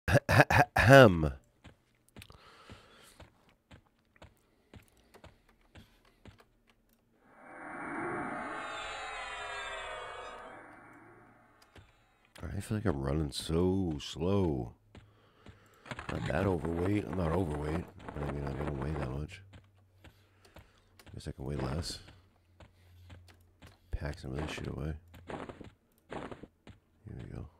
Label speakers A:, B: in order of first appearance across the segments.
A: Ahem. I feel like I'm running so slow. Not that overweight. I'm not overweight, but I mean, I don't weigh that much. I guess I can weigh less. Pack some of this shit away. Here we go.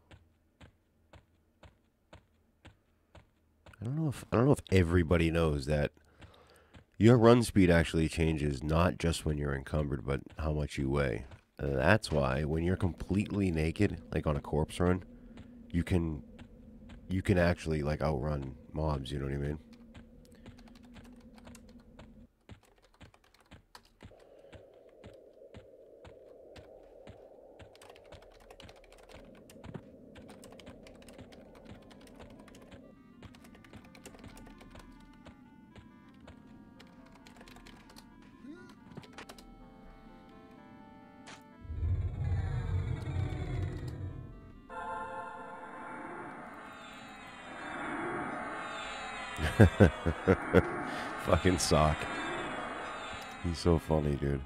A: I don't know if everybody knows that your run speed actually changes not just when you're encumbered, but how much you weigh. That's why when you're completely naked, like on a corpse run, you can actually like outrun mobs, you know what I mean? Fucking sock. He's so funny, dude.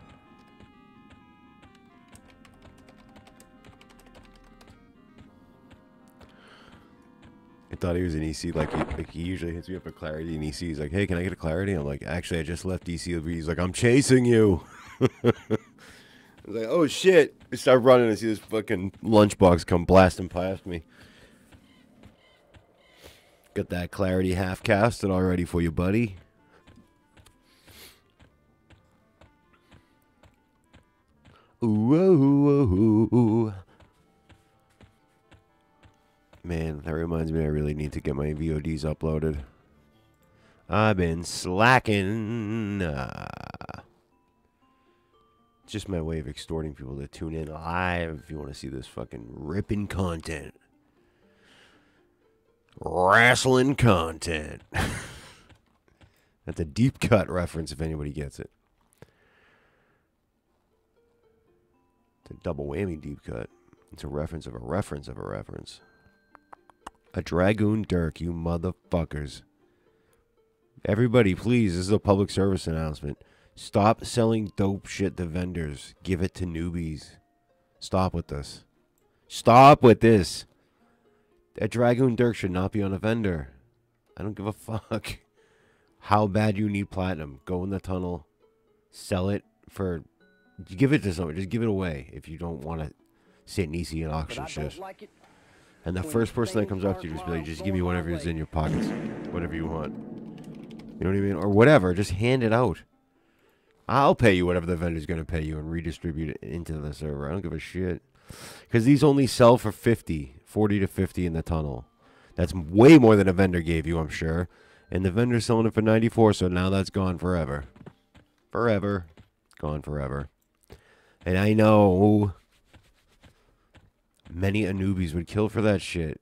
A: I thought he was in EC. Like he usually hits me up for clarity in EC. He's like, "Hey, can I get a clarity?" I'm like, "Actually, I just left EC." He's like, "I'm chasing you." I was like, "Oh shit!" I start running and see this fucking lunchbox come blasting past me. Got that clarity half casted already for you, buddy. Ooh, ooh, ooh, ooh. Man, that reminds me I really need to get my VODs uploaded. I've been slacking. Just my way of extorting people to tune in live if you want to see this fucking ripping content. Wrestling content. That's a deep cut reference if anybody gets it. It's a double whammy deep cut. It's a reference of a reference of a reference. A Dragoon Dirk, you motherfuckers. Everybody, please, this is a public service announcement. Stop selling dope shit to vendors. Give it to newbies. Stop with this. Stop with this. A Dragoon Dirk should not be on a vendor. I don't give a fuck how bad you need platinum. Go in the tunnel. Sell it for... Give it to someone. Just give it away if you don't want to sit in EC and auction shit.
B: Like
A: and the first person that comes up to you, just be like, just give me whatever is in your pockets. Whatever you want. You know what I mean? Or whatever. Just hand it out. I'll pay you whatever the vendor's going to pay you and redistribute it into the server. I don't give a shit. Because these only sell for 50, 40 to 50 in the tunnel. That's way more than a vendor gave you, I'm sure. And the vendor's selling it for 94, so now that's gone forever. Forever. Gone forever. And I know many a newbies would kill for that shit.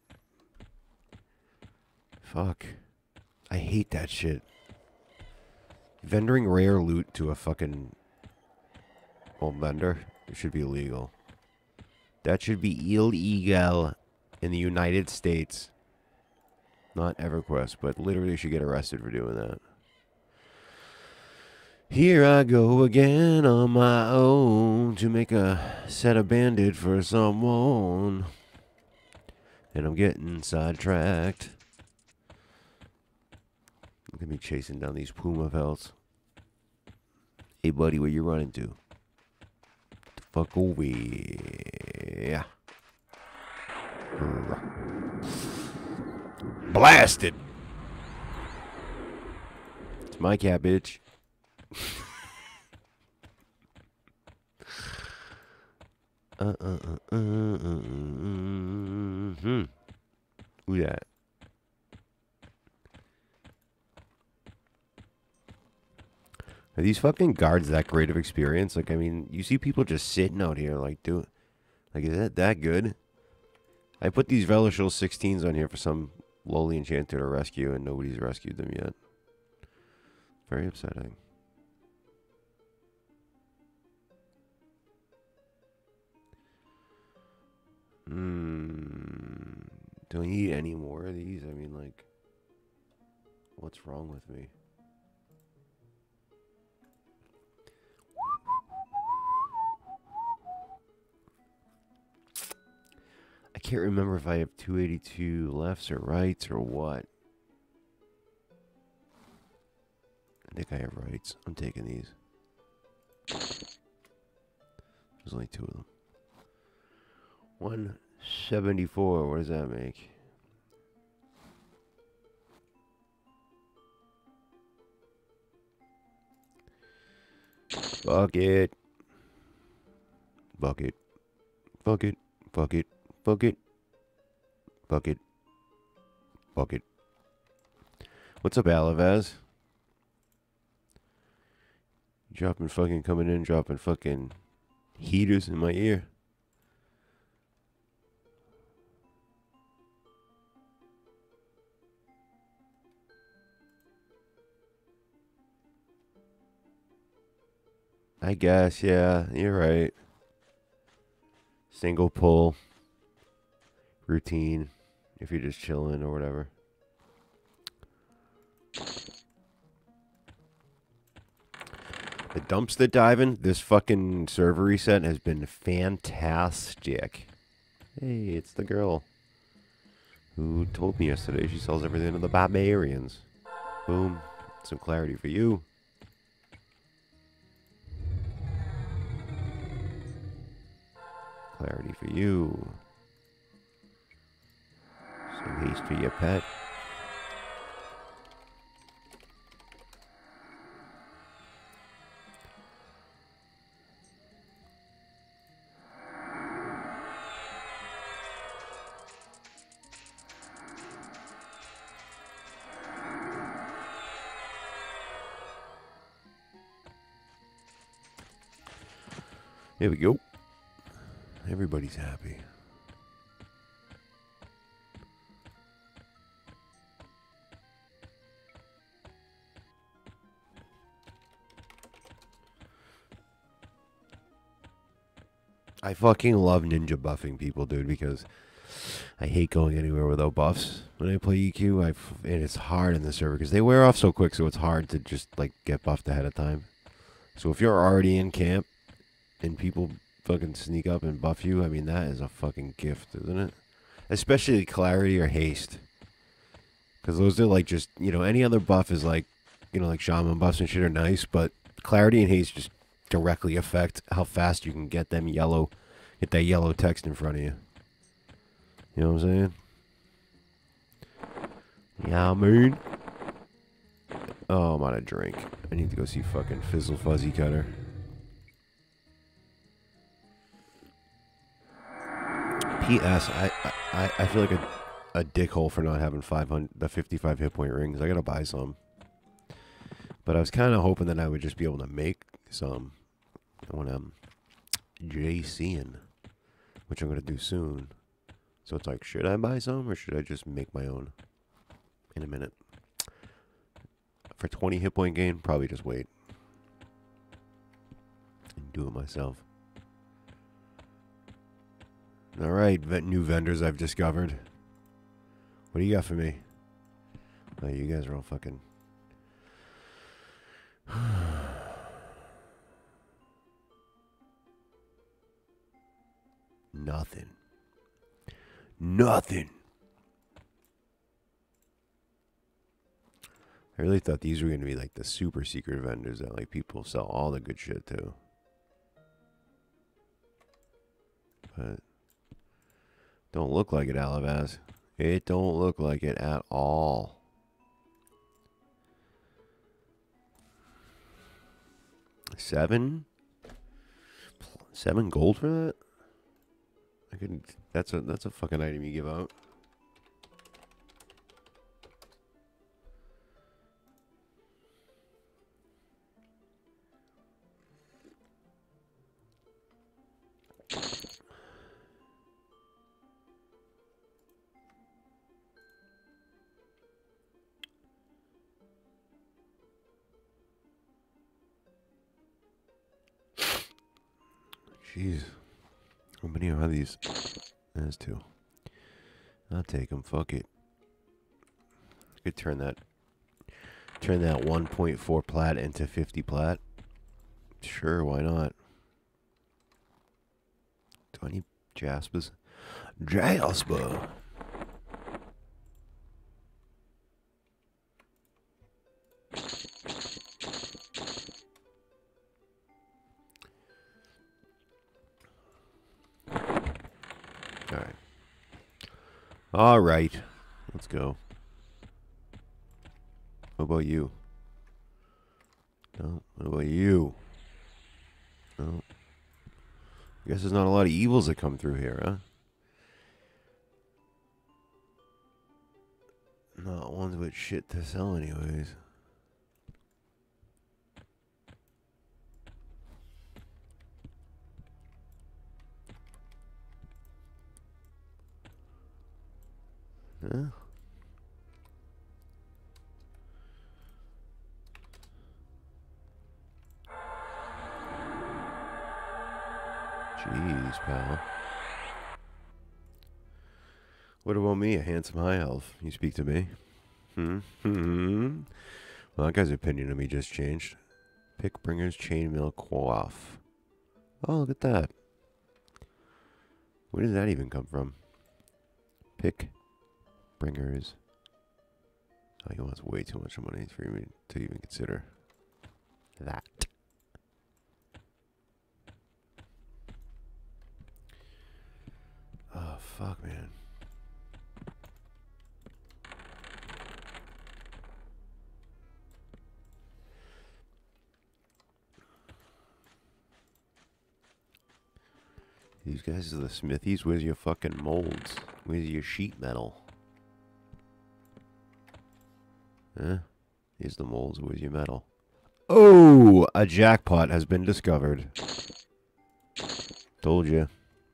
A: Fuck. I hate that shit. Vendoring rare loot to a fucking old vendor, it should be illegal. That should be illegal in the United States. Not EverQuest, but literally should get arrested for doing that. Here I go again on my own to make a set of bandit for someone. And I'm getting sidetracked. Look at me chasing down these puma pelts. Hey, buddy, where you running to? The fuck away. Blasted! It's my cat, bitch. Who that? Are these fucking guards that great of experience? Like, I mean, you see people just sitting out here, like, like, is that good? I put these Velishal 16s on here for some lowly Enchanter to rescue, and nobody's rescued them yet. Very upsetting. Do I need any more of these? I mean, What's wrong with me? I can't remember if I have 282 lefts or rights or what. I think I have rights. I'm taking these. There's only 2 of them. 174. What does that make? Bucket. Bucket. Bucket. Bucket. Bucket. Bucket. Bucket. What's up, Alavaz? Dropping fucking coming in, dropping fucking heaters in my ear. I guess, yeah, you're right. Single pull. Routine. If you're just chilling or whatever. The dumpster diving, this fucking server reset has been fantastic. Hey, it's the girl who told me yesterday she sells everything to the barbarians. Boom. Some clarity for you. Clarity for you. Some haste for your pet. There we go. Everybody's happy. I fucking love ninja buffing people, dude, because I hate going anywhere without buffs when I play EQ. And it's hard in the server because they wear off so quick, so it's hard to just like get buffed ahead of time. So if you're already in camp and people fucking sneak up and buff you, I mean, that is a fucking gift, isn't it? Especially clarity or haste. Because those are like just, you know, any other buff is like, you know, like shaman buffs and shit are nice, but clarity and haste just directly affect how fast you can get them get that yellow text in front of you. You know what I'm saying? Yeah, I mean. Oh, I'm out of drink. I need to go see fucking Fizzle Fuzzy Cutter. P.S. I feel like a dickhole for not having the 55 hit point rings. I gotta buy some. But I was kind of hoping that I would just be able to make some when I'm JCing, which I'm gonna do soon. So it's like, should I buy some or should I just make my own? In a minute. For 20 hit point gain, probably just wait and do it myself. All right, new vendors I've discovered. What do you got for me? Oh, you guys are all fucking... Nothing. Nothing. I really thought these were going to be like the super secret vendors that like people sell all the good shit to. But don't look like it, Alavaz. It don't look like it at all. $7 gold for that? I could. That's a fucking item you give out. Jeez. How many are these? There's 2. I'll take them. Fuck it. I could turn that Turn that 1.4 plat into 50 plat. Sure, why not? 20 Jaspers. Jasper. Alright. Alright. Let's go. What about you? No. What about you? No. I guess there's not a lot of evils that come through here, huh? Not ones with shit to sell anyways. Huh? Jeez, pal. What about me, a handsome high elf? You speak to me? Well, that guy's opinion of me just changed. Pickbringer's chainmail coif. Oh, look at that. Where did that even come from? Pickbringers. Oh, he wants way too much money for me to even consider that. Oh, fuck, man. These guys are the smithies. Where's your fucking molds? Where's your sheet metal? Huh? Here's the molds. Where's your metal? Oh! A jackpot has been discovered. Told you.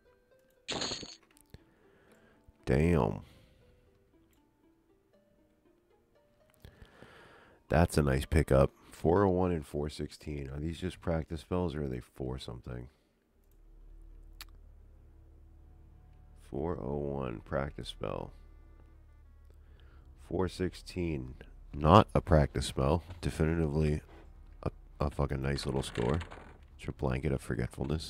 A: Damn. That's a nice pickup. 401 and 416. Are these just practice spells or are they for something? 401 practice spell. 416 not a practice spell. Definitively a fucking nice little score. It's a blanket of forgetfulness.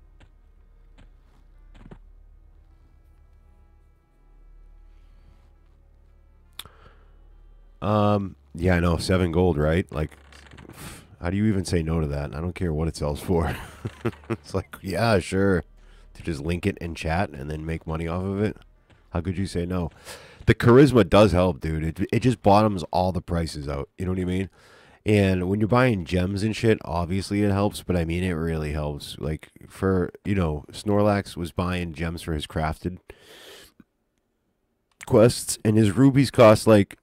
A: Yeah, I know, 7 gold, right? Like, how do you even say no to that? I don't care what it sells for. It's like, yeah, sure. To just link it in chat and then make money off of it. How could you say no? The charisma does help, dude. It just bottoms all the prices out. You know what I mean? And when you're buying gems and shit, obviously it helps, but I mean, it really helps. Like, for, you know, Snorlax was buying gems for his crafted quests, and his rubies cost, like,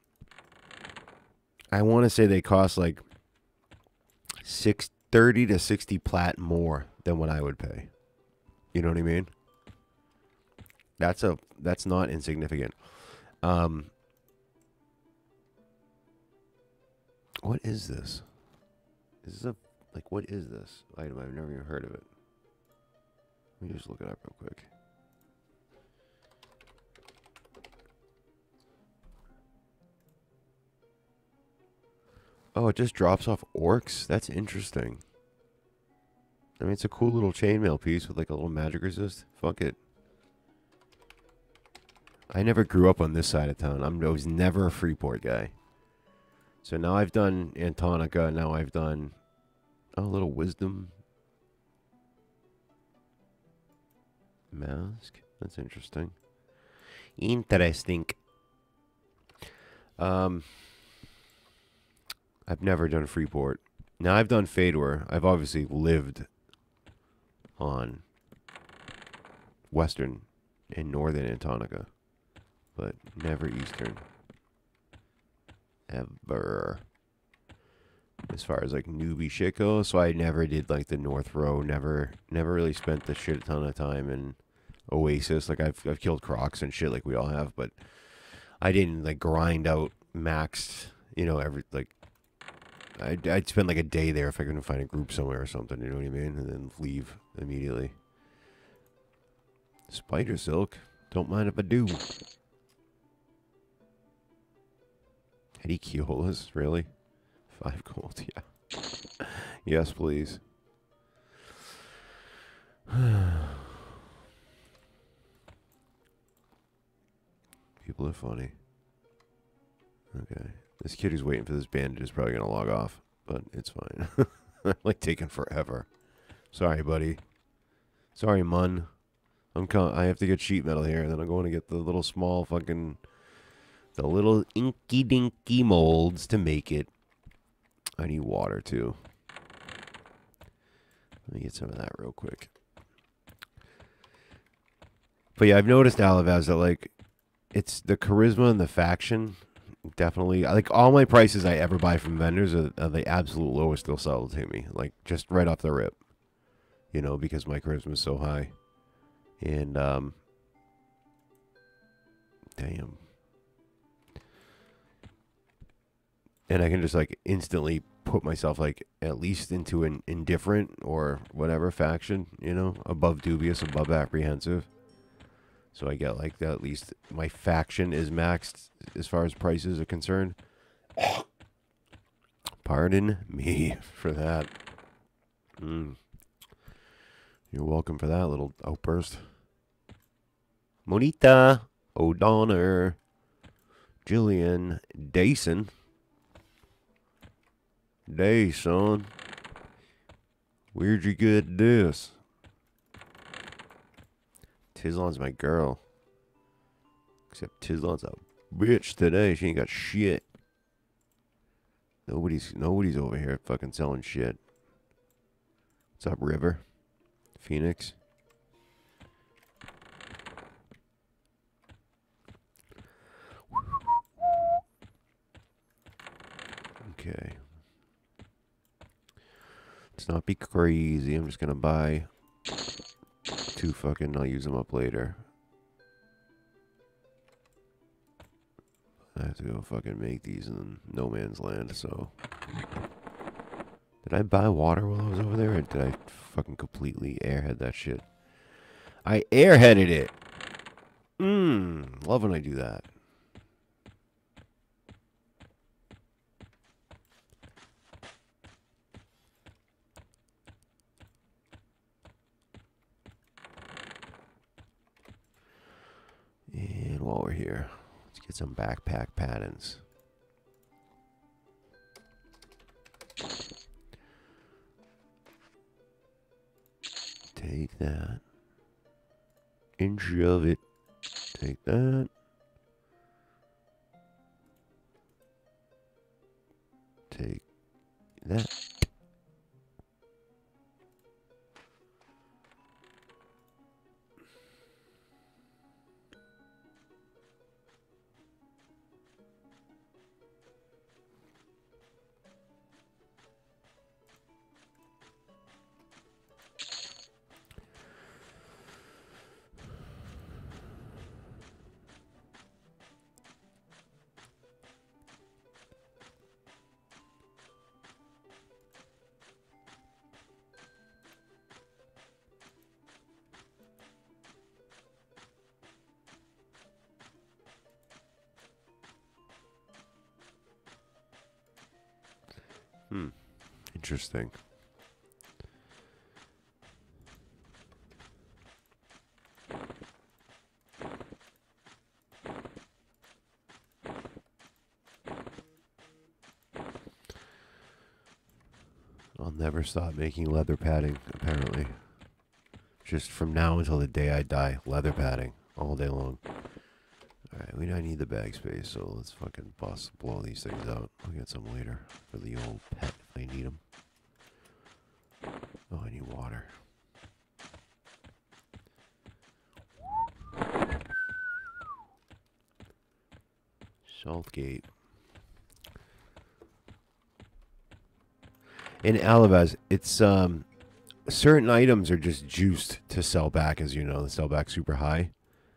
A: I want to say they cost, like, 30 to 60 plat more than what I would pay. You know what I mean? That's not insignificant. What is this? Is this what is this item? I've never even heard of it. Let me just look it up real quick. Oh, it just drops off orcs? That's interesting. I mean, it's a cool little chainmail piece with like a little magic resist. Fuck it. I never grew up on this side of town. I was never a Freeport guy. So now I've done Antonica. Now I've done a little wisdom mask. That's interesting. Interesting. I've never done Freeport. Now I've done Fedor. I've obviously lived on western and northern Antonica, but never eastern. Ever. As far as like newbie shit goes, so I never did like the North Row. Never really spent the shit ton of time in Oasis. Like I've killed crocs and shit like we all have, but I didn't like grind out maxed. You know, I'd spend like a day there if I couldn't find a group somewhere or something. You know what I mean? And then leave immediately. Spider silk. Don't mind if I do. Hediciolas, really? 5 gold, yeah. Yes, please. People are funny. Okay. This kid who's waiting for this bandage is probably going to log off, but it's fine. Like, taking forever. Sorry, buddy. Sorry, Mun. I have to get sheet metal here, and then I'm going to get the little small fucking... The little inky-dinky molds to make it. I need water, too. Let me get some of that real quick. But yeah, I've noticed, Alavaz, that, like, it's the charisma and the faction... Definitely. Like, all my prices I ever buy from vendors are the absolute lowest they'll sell to me. Like, just right off the rip. You know, because my charisma is so high. And, damn. And I can just, like, instantly put myself, like, at least into an indifferent or whatever faction, you know? Above dubious, above apprehensive. So I get, like, at least my faction is maxed as far as prices are concerned. Pardon me for that. You're welcome for that little outburst. Monita O'Donnell. Jillian Dayson. Dayson. Where'd you get this? Tizlon's my girl. Except Tizlon's a bitch today. She ain't got shit. Nobody's over here fucking selling shit. What's up, River? Phoenix? Okay. Let's not be crazy. I'm just gonna buy 2 fucking... I'll use them up later. I have to go fucking make these in no man's land, so... Did I buy water while I was over there, or did I fucking completely airhead that shit? I airheaded it! Love when I do that. And while we're here, let's get some backpack patterns. Take that. And shove it. Take that. Take that. Interesting. I'll never stop making leather padding, apparently. Just from now until the day I die, leather padding all day long. Alright, we don't need the bag space, so let's fucking blow these things out. I'll get some later for the old pet if I need them. Oh, I need water. Saltgate. In Alabaz, it's certain items are just juiced to sell back, as you know, they sell back super high.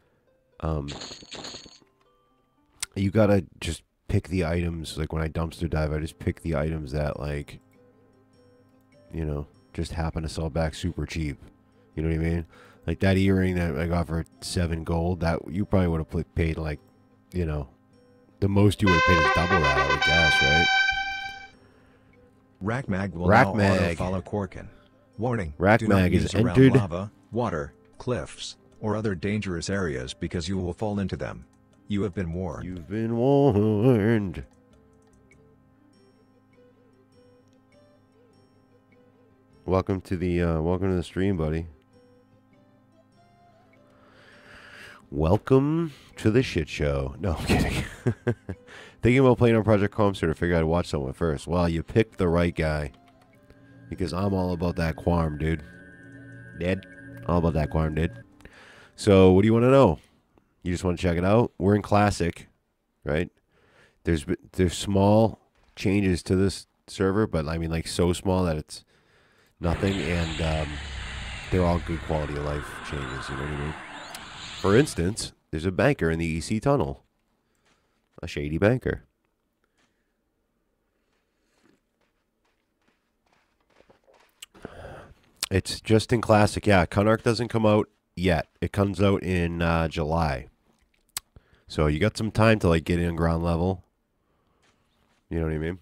A: You gotta just pick the items, like when I dumpster dive, I just pick the items that, like, you know, just happen to sell back super cheap. You know what I mean? Like that earring that I got for 7 gold, that you probably would have paid like, you know, The most you would have paid is double that, I would guess, right?
B: Rackmag will now
A: Rackmag.
B: auto-follow Quarken. Warning, do
A: Rackmag
B: not
A: is
B: use around
A: entered.
B: lava, water, cliffs, or other dangerous areas because you will fall into them. You have been warned.
A: You've been warned. Welcome to the stream, buddy. Welcome to the shit show. No, I'm kidding. Thinking about playing on Project Quarm to figure out to watch someone first. Well, you picked the right guy. Because I'm all about that Quarm, dude. Dead? All about that Quarm, dude. So, what do you want to know? You just want to check it out? We're in Classic, right? There's small changes to this server, but I mean like so small that it's nothing, and they're all good quality of life changes, you know what I mean? For instance, there's a banker in the EC tunnel. A shady banker. It's just in Classic, yeah. Cunark doesn't come out yet. It comes out in July. So you got some time to like get in ground level. You know what I mean?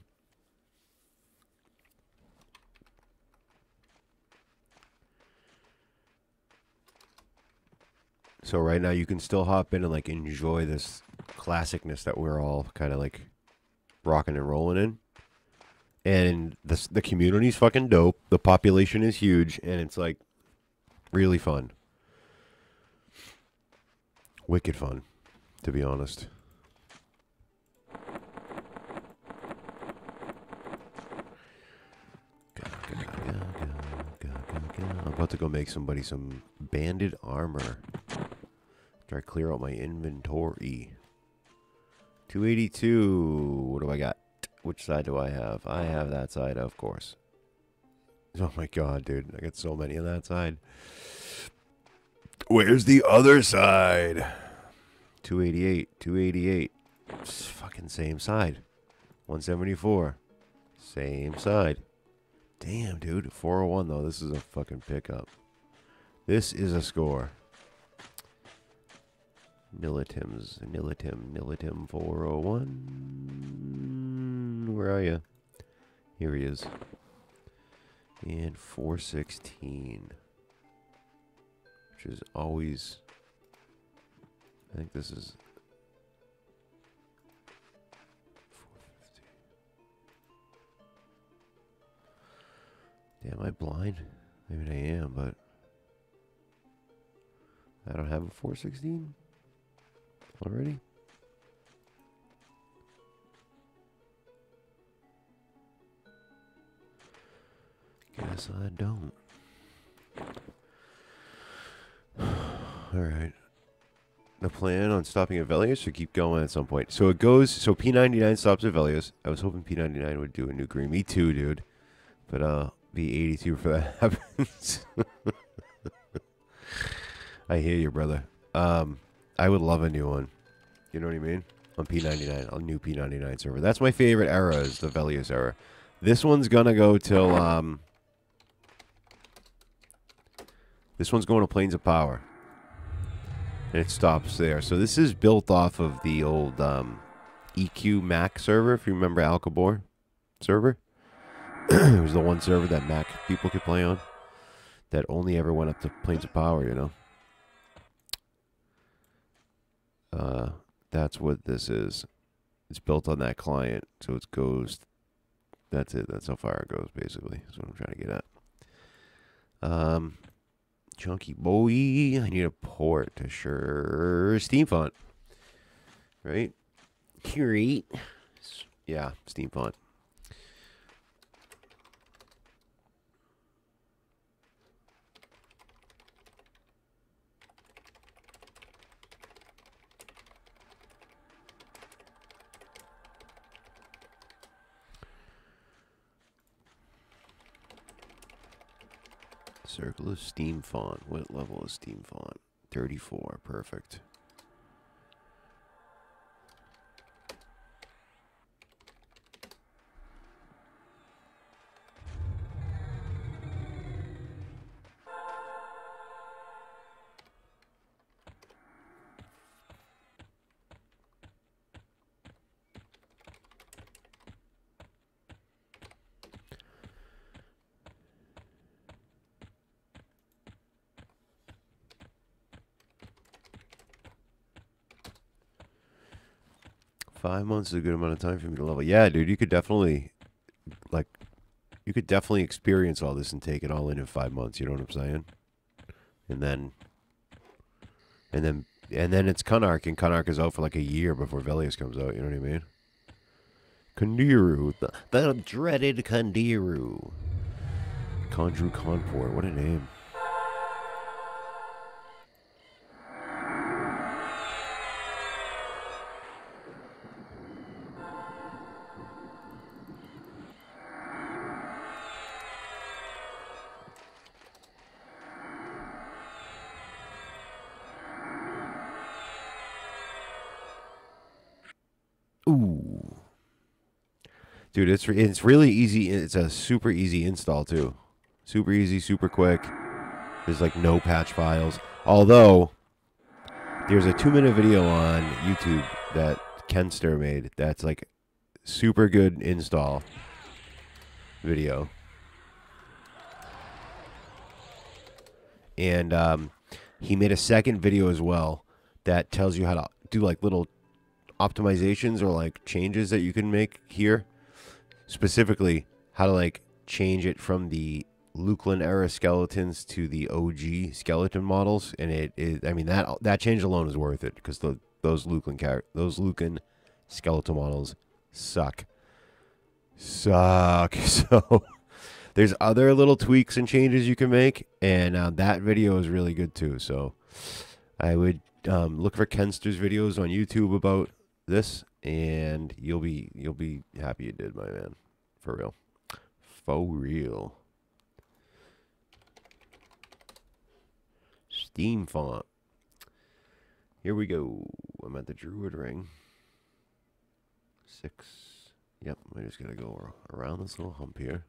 A: So right now you can still hop in and like enjoy this classicness that we're all kind of like rocking and rolling in. And the community's fucking dope. The population is huge, and it's like really fun. Wicked fun, to be honest. I'm about to go make somebody some banded armor. After I clear out my inventory. 282. What do I got? Which side do I have? I have that side, of course. Oh my god, dude. I got so many on that side. Where's the other side? 288. 288. It's fucking same side. 174. Same side. Damn, dude. 401, though. This is a fucking pickup. This is a score. Nilitim 401. Where are you? Here he is. And 416. Which is always... I think this is... 450. Damn, am I blind? Maybe I am, but... I don't have a 416 already? Guess I don't. Alright. The plan on stopping at Velios should keep going at some point. So it goes, so P99 stops at Velios. I was hoping P99 would do a new green. Me too, dude. But B82 for that happens. I hear you, brother. I would love a new one. You know what I mean? On P99, a new P99 server. That's my favorite era, is the Velios era. This one's gonna go till, this one's going to Plains of Power. And it stops there. So this is built off of the old EQ Mac server, if you remember Alcabor server. It was the one server that Mac people could play on. That only ever went up to Plains of Power, you know. That's what this is. It's built on that client. So it goes... That's it. That's how far it goes, basically. That's what I'm trying to get at. Chunky boy. I need a port to sure Steam font. Right? Curate. Yeah, Steam font. Circle of Steam font. What level is Steam font? 34. Perfect. 5 months is a good amount of time for me to level. Yeah, dude, you could definitely, like, you could definitely experience all this and take it all in 5 months. You know what I'm saying? And then it's Kunark, and Kunark is out for like a year before Velius comes out. You know what I mean? Kandiru, the dreaded Kandiru. Kandru Kanpor, what a name. Ooh. Dude, it's really easy. It's a super easy install, too. Super easy, super quick. There's, like, no patch files. Although, there's a 2-minute video on YouTube that Kenster made that's, like, super good install video. And he made a second video as well that tells you how to do, like, little optimizations or like changes that you can make here, specifically how to like change it from the Luklin era skeletons to the OG skeleton models, and it is, I mean, that change alone is worth it, because those Luklin skeleton models suck. So there's other little tweaks and changes you can make, and that video is really good too. So I would look for Kenster's videos on YouTube about this, and you'll be happy you did, my man. For real. For real. Steam font. Here we go. I'm at the Druid Ring. 6. Yep, I just gotta go around this little hump here.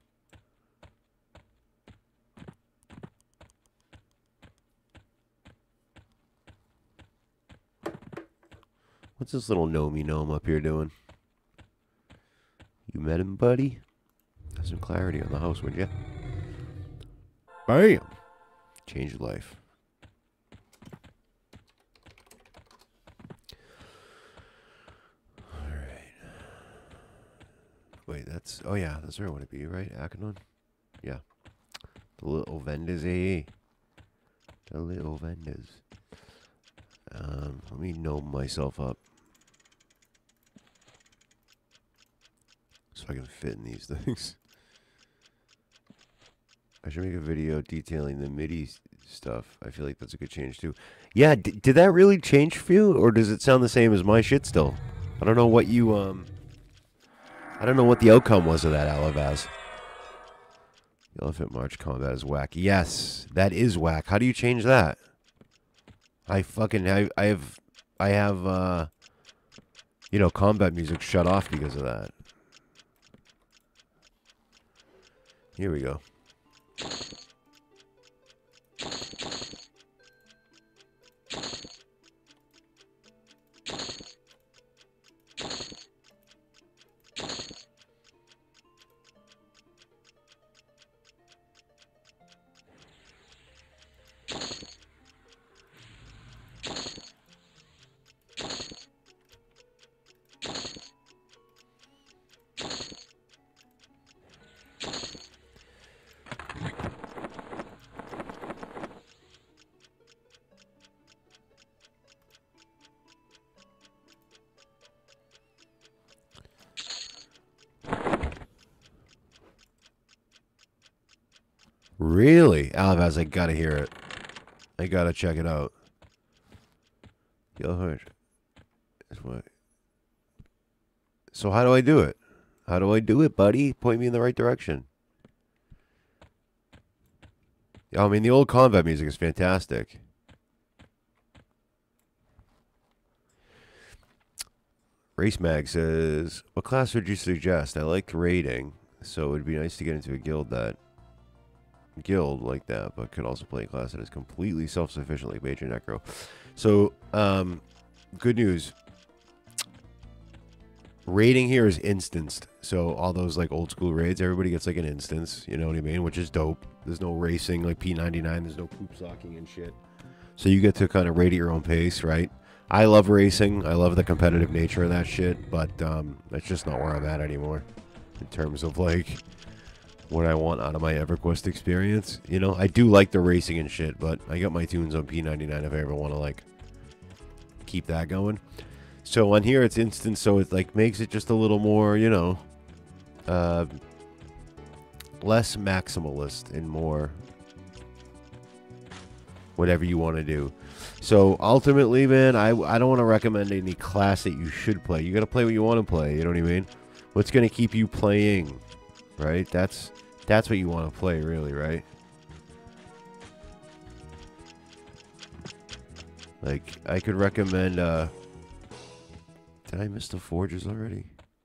A: What's this little gnomey gnome up here doing? You met him, buddy? Have some clarity on the house, would you? Bam! Change your life. Alright. Wait, that's... Oh, yeah, that's where I want to be, right? Akanon? Yeah. The little vendors, eh? The little vendors. Let me gnome myself up, so I can fit in these things. I should make a video detailing the MIDI stuff. I feel like that's a good change too. Yeah, did that really change for you, or does it sound the same as my shit still? I don't know what you I don't know what the outcome was of that, Alavaz. The Elephant March combat is whack. Yes, that is whack. How do you change that? I have you know, combat music shut off because of that. Here we go. Really? Alavaz, I gotta hear it. I gotta check it out. Yellow is what? So how do I do it? How do I do it, buddy? Point me in the right direction. I mean, the old combat music is fantastic. Race Mag says, what class would you suggest? I like raiding, so it would be nice to get into a guild like that, but could also play a class that is completely self-sufficient like Major Necro. So, good news. Raiding here is instanced. So all those like old school raids, everybody gets like an instance, you know what I mean? Which is dope. There's no racing like P99, there's no poop socking and shit. So you get to kind of raid at your own pace, right? I love racing. I love the competitive nature of that shit, but that's just not where I'm at anymore in terms of like what I want out of my EverQuest experience. You know, I do like the racing and shit, but I got my tunes on P99 if I ever want to like keep that going. So on here it's instant, so it like makes it just a little more, you know, less maximalist and more whatever you want to do. So ultimately, man, I don't want to recommend any class that you should play. You got to play what you want to play. You know what I mean? What's going to keep you playing, right? That's what you want to play, really, right? Like, I could recommend, did I miss the forges already?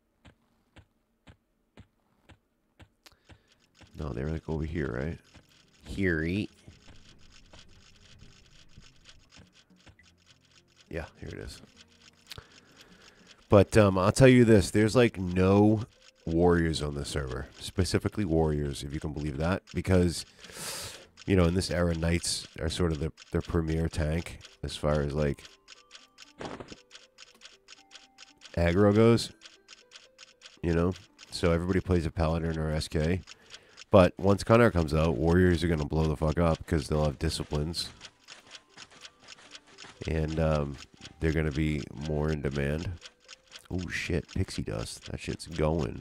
A: No, they were like over here, right? Here, eat. Yeah, here it is. But I'll tell you this. There's like no warriors on this server. Specifically warriors, if you can believe that. Because, you know, in this era, knights are sort of the premier tank as far as like aggro goes. You know? So everybody plays a paladin or SK. But once Connor comes out, warriors are going to blow the fuck up because they'll have disciplines. And they're going to be more in demand. Oh, shit. Pixie dust. That shit's going.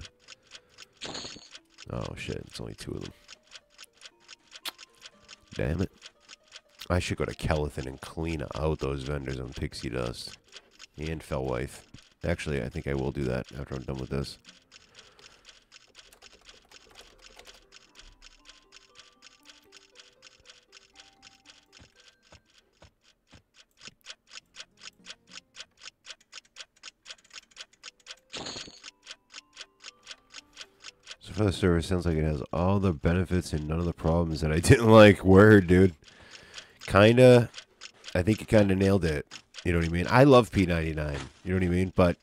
A: Oh, shit. It's only 2 of them. Damn it. I should go to Kellethan and clean out those vendors on pixie dust. And Fellwythe. Actually, I think I will do that after I'm done with this. For the server, sounds like it has all the benefits and none of the problems that I didn't like. Word, dude. Kinda. I think you kinda nailed it. You know what I mean? I love P99. You know what I mean? But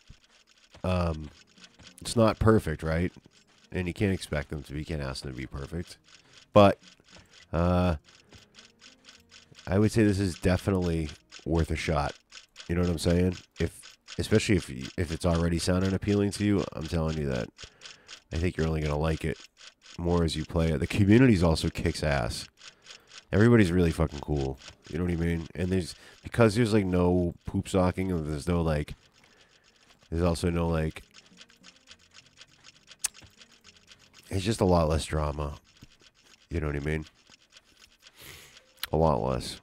A: it's not perfect, right? And you can't expect them to be. You can't ask them to be perfect. But I would say this is definitely worth a shot. You know what I'm saying? Especially if it's already sounding appealing to you, I'm telling you that. I think you're only going to like it more as you play it. The community's also kicks ass. Everybody's really fucking cool. You know what I mean? And because there's like no poop socking, and there's also no like, it's just a lot less drama. You know what I mean? A lot less.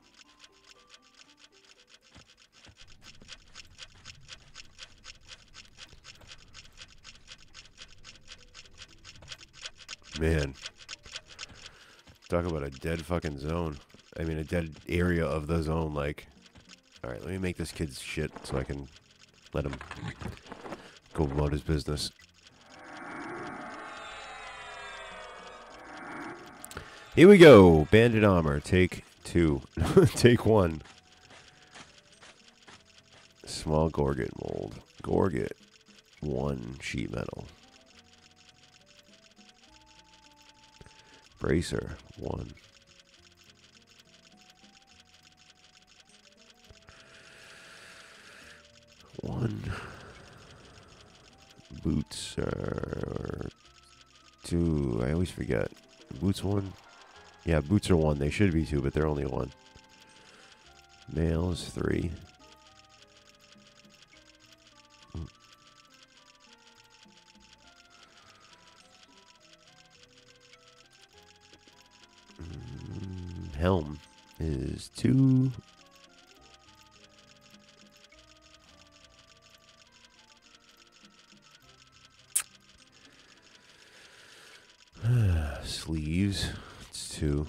A: Man, talk about a dead fucking zone. I mean, a dead area of the zone. Like, all right, let me make this kid's shit so I can let him go about his business. Here we go. Bandit armor. Take 2. Take 1. Small gorget mold. Gorget. 1 sheet metal. Bracer, 1. Boots are 2. I always forget. Boots 1? Yeah, boots are 1. They should be 2, but they're only 1. Mail is 3. Helm is 2. Sleeves, it's 2.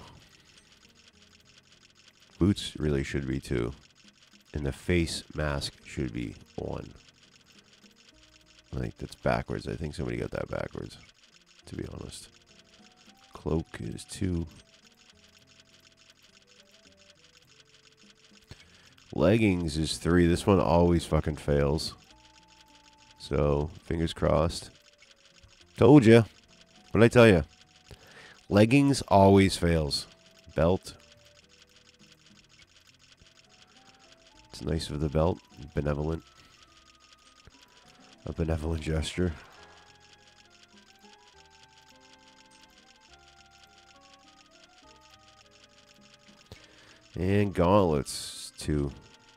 A: Boots really should be 2. And the face mask should be 1. I think that's backwards. I think somebody got that backwards, to be honest. Cloak is 2. Leggings is 3. This one always fucking fails. So, fingers crossed. Told ya. What'd I tell ya? Leggings always fails. Belt. It's It's nice of the belt. Benevolent. A benevolent gesture. And gauntlets, too.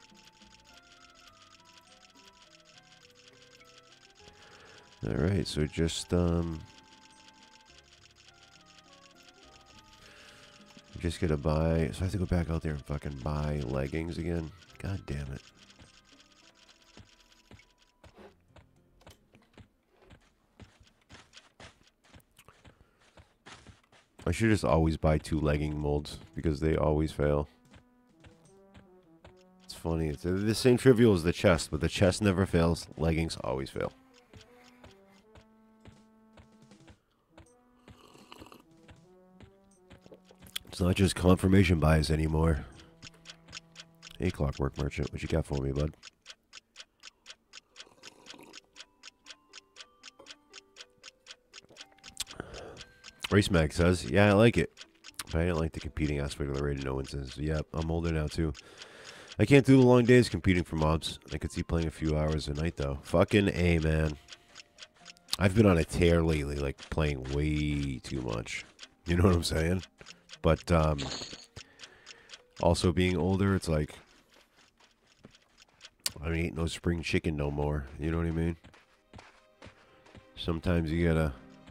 A: Alright, so just gotta buy, so I have to go back out there and fucking buy leggings again. God damn it. I should just always buy 2 legging molds because they always fail. It's funny, it's the same trivial as the chest, but the chest never fails, leggings always fail. It's not just confirmation bias anymore. Hey, Clockwork Merchant, what you got for me, bud? Race Mag says, yeah, I like it. But I didn't like the competing aspect of the raid. No one says, yeah, I'm older now, too. I can't do the long days competing for mobs. I could see playing a few hours a night, though. Fucking A, man. I've been on a tear lately, like, playing way too much. You know what I'm saying? But, also being older, it's like, I ain't no spring chicken no more. You know what I mean? Sometimes you gotta...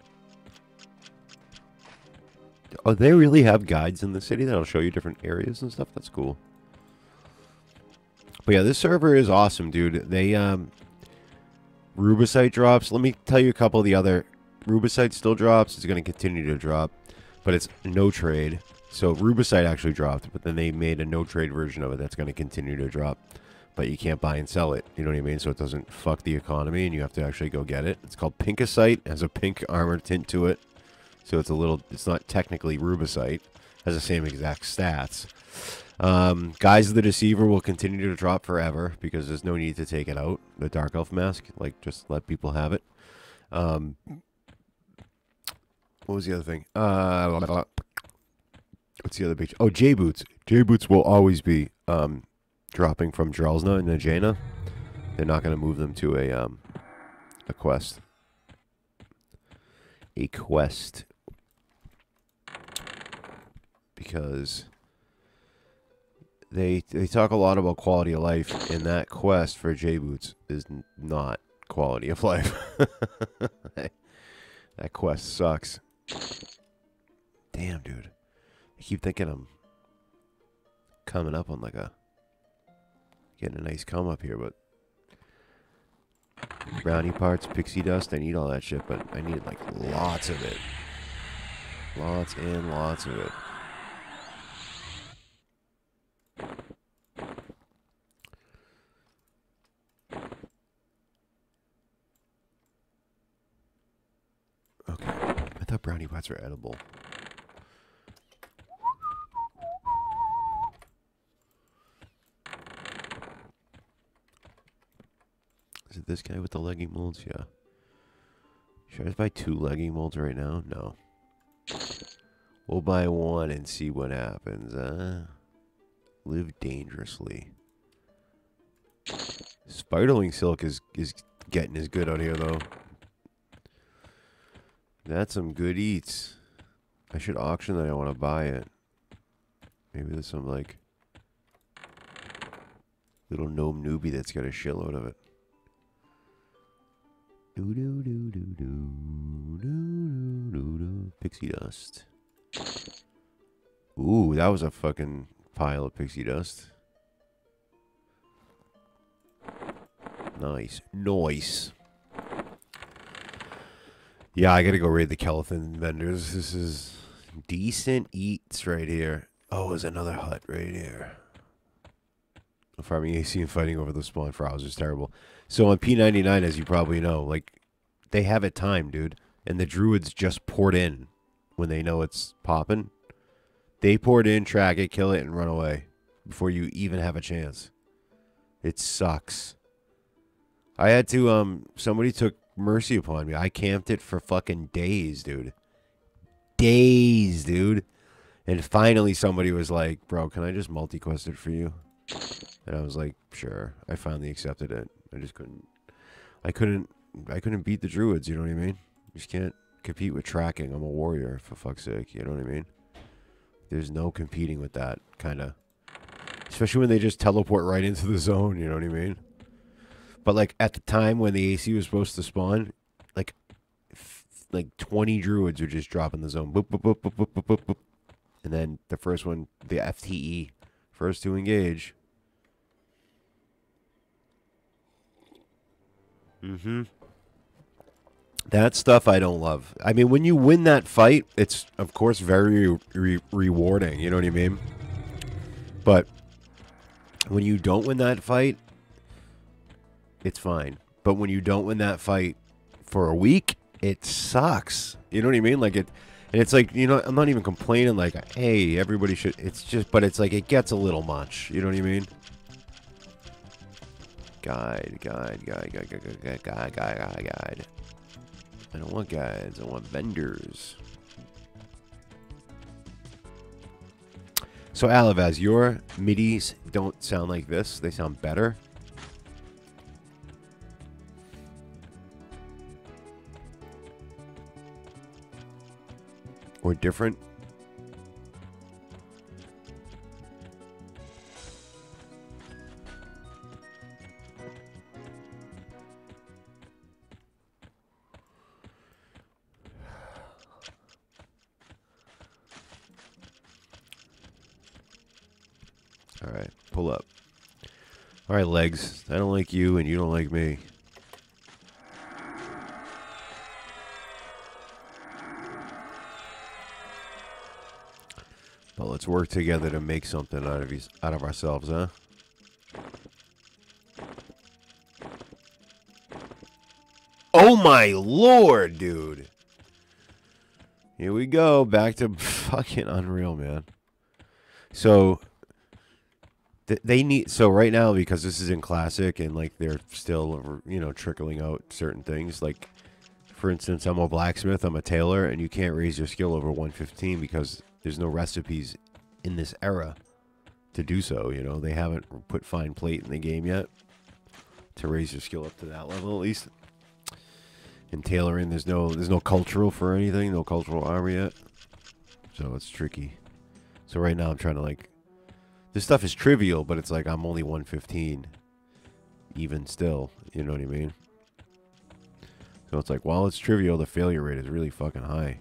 A: Oh, they really have guides in the city that'll show you different areas and stuff? That's cool. But yeah, this server is awesome, dude. They, Rubicite drops. Let me tell you a couple of the other... Rubicite still drops. It's going to continue to drop. But it's no trade. So Rubicite actually dropped, but then they made a no trade version of it that's going to continue to drop. But you can't buy and sell it. You know what I mean? So it doesn't fuck the economy and you have to actually go get it. It's called Pinkicite. It has a pink armor tint to it. So it's a little, it's not technically Rubicite. It has the same exact stats. Guise of the Deceiver will continue to drop forever because there's no need to take it out. The Dark Elf mask, like, just let people have it. What was the other thing? What's the other big... Oh, J-Boots. J-Boots will always be dropping from Drelsna and Najena. They're not going to move them to a quest. A quest. Because they talk a lot about quality of life, and that quest for J-Boots is not quality of life. That quest sucks. Damn, dude. I keep thinking I'm coming up on like a... Getting a nice come up here, but... Brownie parts, pixie dust, I need all that shit, but I need like lots of it. Lots and lots of it. Okay. I thought brownie pots were edible. Is it this guy with the legging molds? Yeah. Should I just buy 2 legging molds right now? No. We'll buy 1 and see what happens. Live dangerously. Spiderling silk is getting as good out here, though. That's some good eats. I should auction that. I want to buy it. Maybe there's some, like, little gnome newbie that's got a shitload of it. Pixie dust. Ooh, that was a fucking pile of pixie dust. Nice. Nice. Yeah, I gotta go raid the Kelethan vendors. This is decent eats right here. Oh, there's another hut right here. Farming AC and fighting over the spawn for hours is terrible. So on P99, as you probably know, like, they have it timed, dude. And the druids just poured in when they know it's popping. They poured in, track it, kill it, and run away before you even have a chance. It sucks. I had to, somebody took mercy upon me. I camped it for fucking days, dude. Days, dude. And finally somebody was like, bro, can I just multi-quest it for you? And I was like, sure. I finally accepted it. I just couldn't. I couldn't beat the druids. You know what I mean? You just can't compete with tracking. I'm a warrior, for fuck's sake. You know what I mean? There's no competing with that kind of. Especially when they just teleport right into the zone. You know what I mean? But like at the time when the AC was supposed to spawn, like 20 druids would just drop in the zone. Boop, boop, boop, boop, boop, boop, boop, boop. And then the first one, the FTE, first to engage. Mm-hmm. That stuff I don't love. I mean, when you win that fight, it's, of course, very rewarding. You know what I mean? But when you don't win that fight, it's fine. But when you don't win that fight for a week, it sucks. You know what I mean? Like it, and it's like, you know, I'm not even complaining like, hey, everybody should. It's just, but it's like it gets a little much. You know what I mean? Guide. I don't want guides. I want vendors. So Alavaz, your midis don't sound like this. They sound better. Or different. All right, pull up. All right, legs. I don't like you and you don't like me. But let's work together to make something out of ourselves, huh? Oh my lord, dude. Here we go. Back to fucking Unreal, man. So they need, so right now, because this is in Classic and like they're still, you know, trickling out certain things. Like, for instance, I'm a blacksmith, I'm a tailor, and you can't raise your skill over 115 because there's no recipes in this era to do so. You know, they haven't put fine plate in the game yet to raise your skill up to that level, at least. In tailoring, there's no cultural for anything, no cultural armor yet, so it's tricky. So right now I'm trying to like, this stuff is trivial, but it's like I'm only 115, even still. You know what I mean? So it's like, while it's trivial, the failure rate is really fucking high.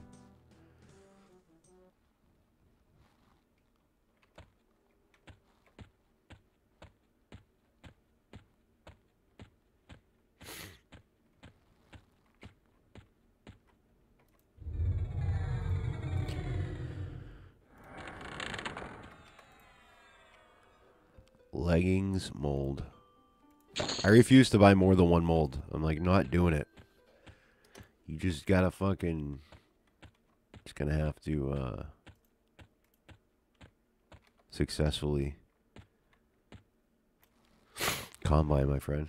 A: Leggings mold. I refuse to buy more than one mold. I'm like, not doing it. You just gotta fucking, just gonna have to successfully combine, my friend.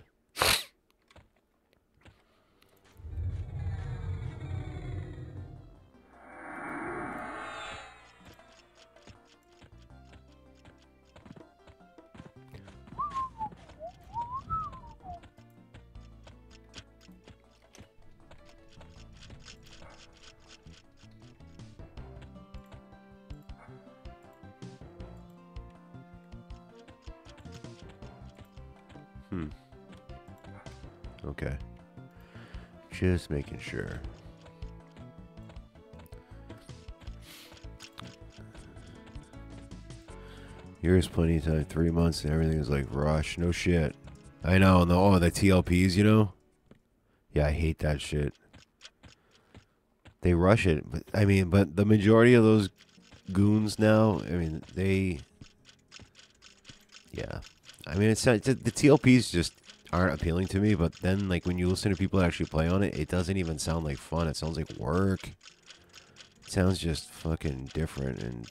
A: Okay. Just making sure. Here's plenty of time. 3 months and everything is like rush. No shit. I know. No, the TLPs, you know? Yeah, I hate that shit. They rush it. But I mean, but the majority of those goons now, I mean, they... Yeah. I mean, the TLPs just aren't appealing to me, but then, like, when you listen to people that actually play on it, it doesn't even sound like fun. It sounds like work. It sounds just fucking different, and...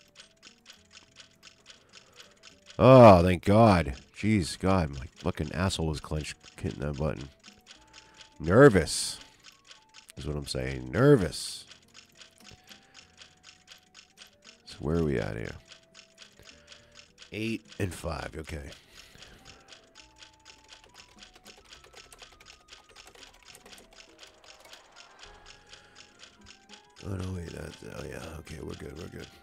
A: Oh, thank God. Jeez, God, my fucking asshole was clenched hitting that button. Nervous. Is what I'm saying. Nervous. So where are we at here? 8 and 5, okay. Oh no, wait, that's, oh yeah, okay, we're good, we're good.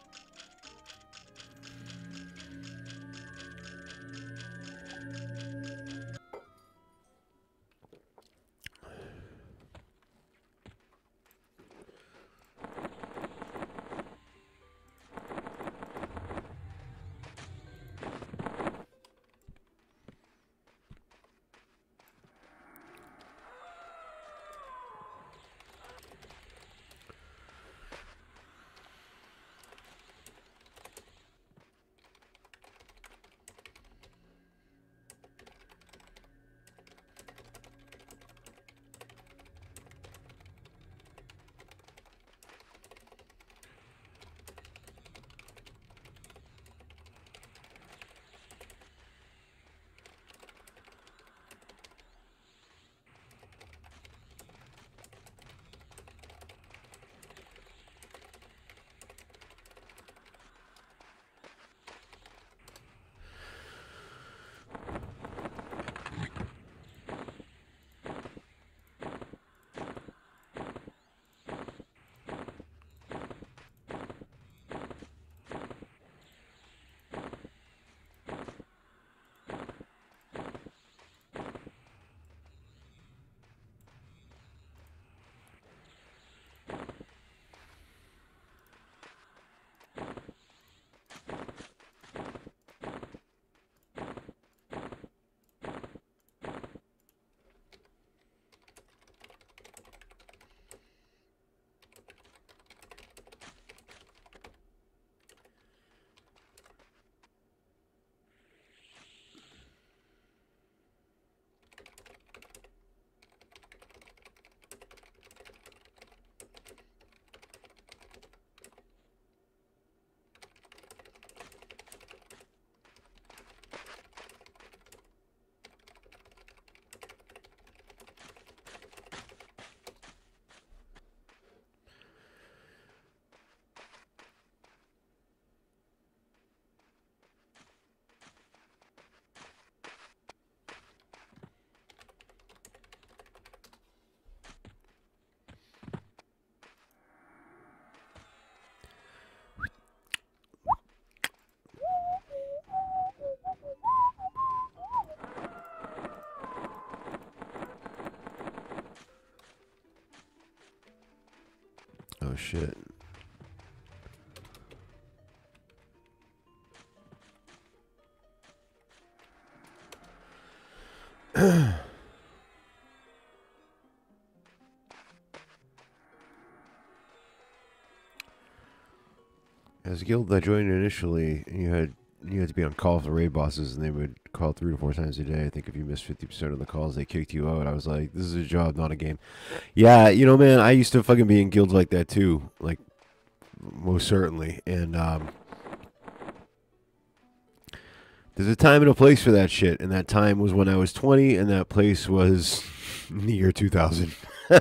A: Oh shit. As a guild I joined initially, you had to be on call for the raid bosses, and they would call 3 to 4 times a day. I think if you missed 50% of the calls, they kicked you out. I was like, this is a job, not a game. Yeah, you know, man, I used to fucking be in guilds like that too, like most certainly. And there's a time and a place for that shit, and that time was when I was 20, and that place was in the year 2000.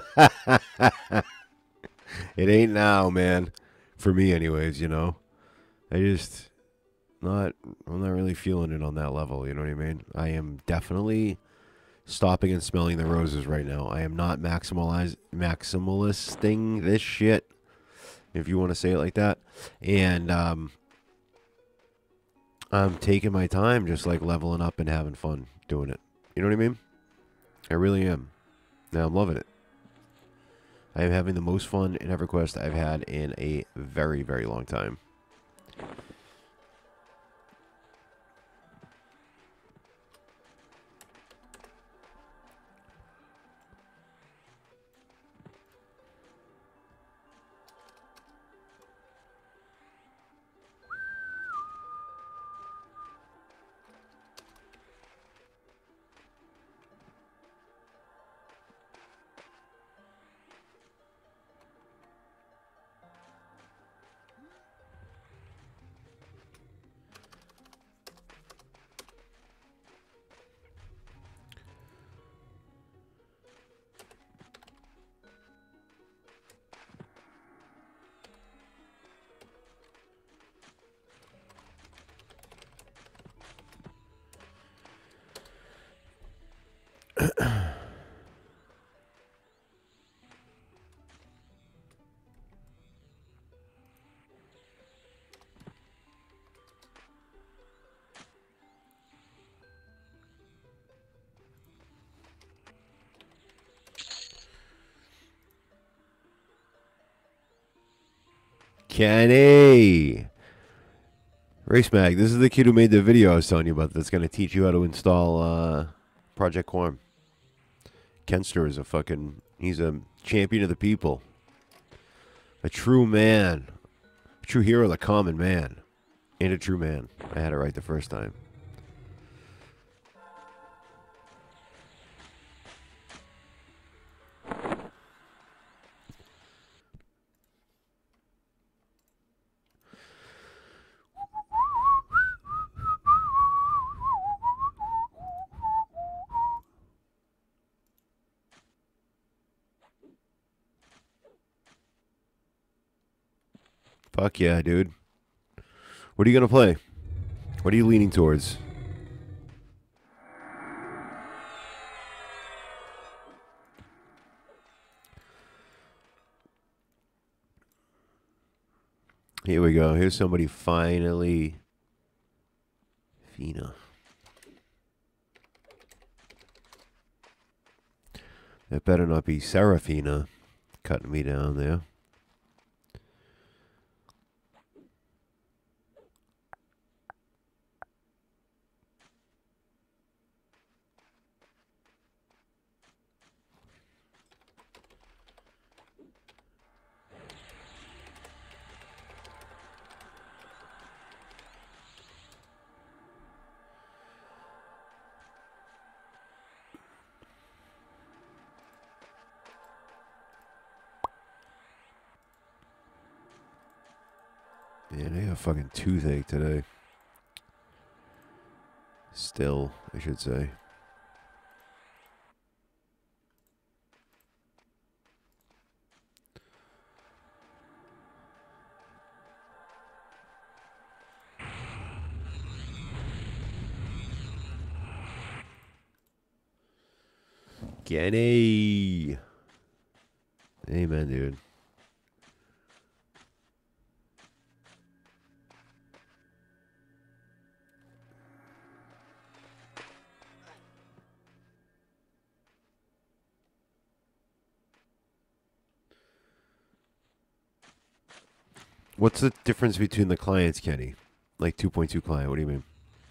A: It ain't now, man. For me, anyways, you know. I just I'm not really feeling it on that level. You know what I mean? I am definitely stopping and smelling the roses right now. I am not maximalisting this shit, if you want to say it like that. And I'm taking my time, just like leveling up and having fun doing it. You know what I mean? I really am. Now I'm loving it. I am having the most fun in EverQuest I've had in a very, very long time. Kenny! Race Mag, this is the kid who made the video I was telling you about that's going to teach you how to install Project Quarm. Kenster is he's a champion of the people. A true man. A true hero, the common man. And a true man. I had it right the first time. Fuck yeah, dude. What are you going to play? What are you leaning towards? Here we go. Here's somebody finally. Fina. That better not be Serafina cutting me down there. Man, I got a fucking toothache today. Still, I should say. Kenny! Amen, dude. What's the difference between the clients, Kenny? Like 2.2 client, what do you mean?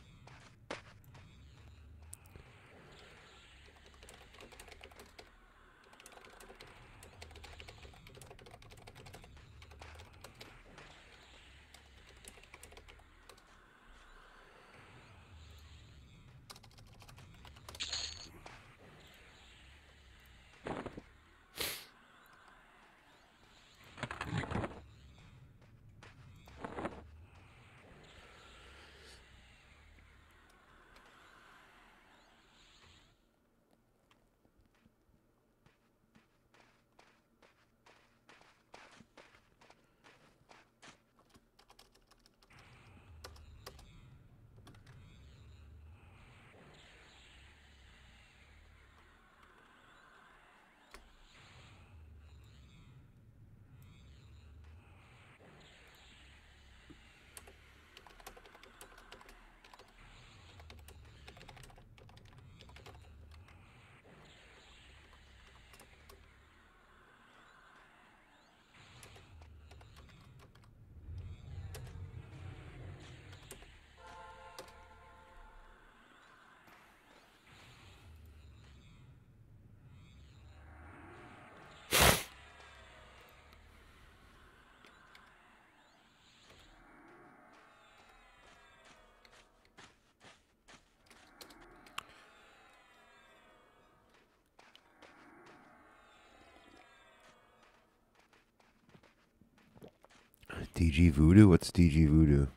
A: DG Voodoo? What's DG Voodoo?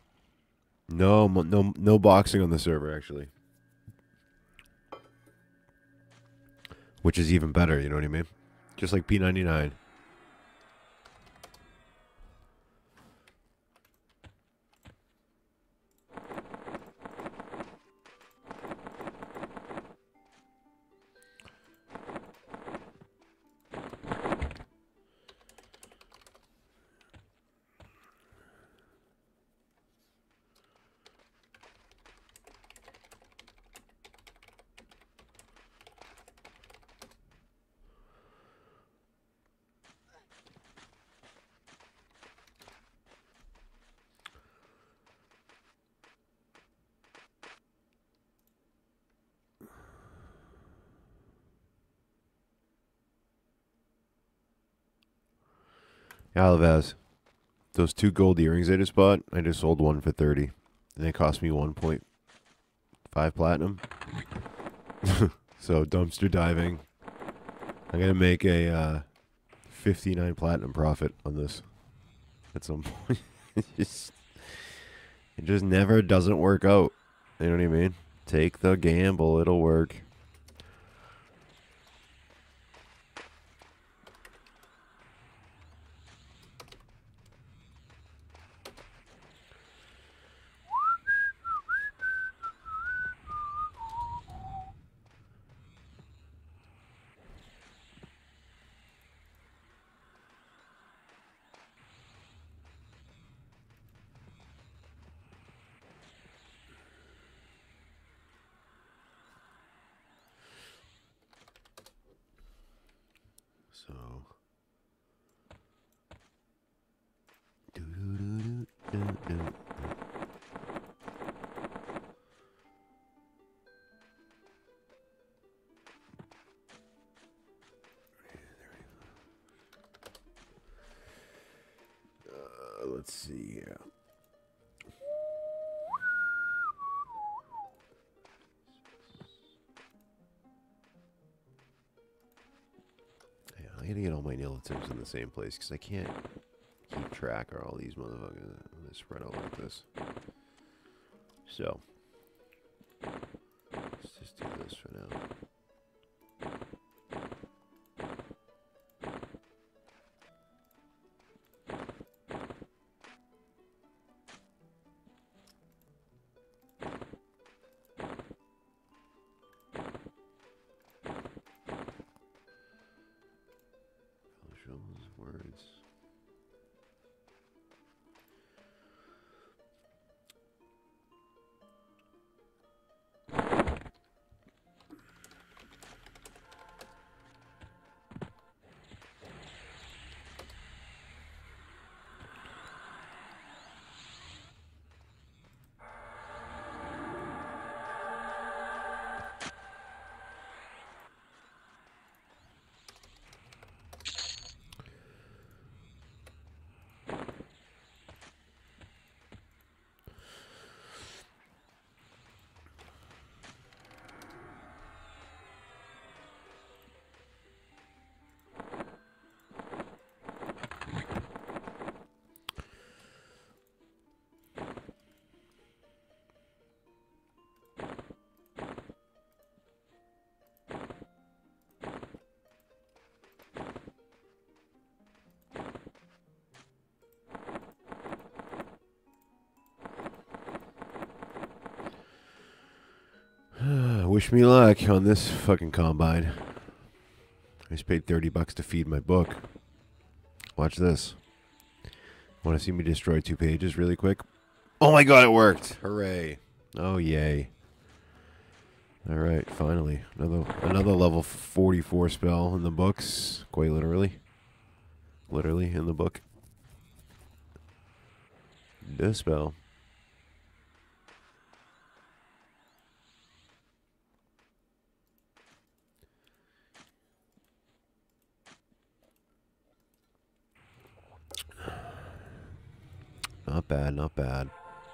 A: No boxing on the server, actually. Which is even better, you know what I mean? Just like P99. Alves, those 2 gold earrings I just bought, I just sold one for 30. And they cost me 1.5 platinum. So dumpster diving. I'm going to make a 59 platinum profit on this at some point. It just never doesn't work out. You know what I mean? Take the gamble, it'll work. So, let's see here. Yeah, I gotta get all my nail attempts in the same place because I can't keep track of all these motherfuckers when they spread out like this. So, let's just do this for now. Words. Wish me luck on this fucking combine. I just paid $30 to feed my book. Watch this. Want to see me destroy 2 pages really quick? Oh my god, it worked! Hooray! Oh yay! All right, finally another level 44 spell in the books. Quite literally in the book. The spell. Not bad, not bad.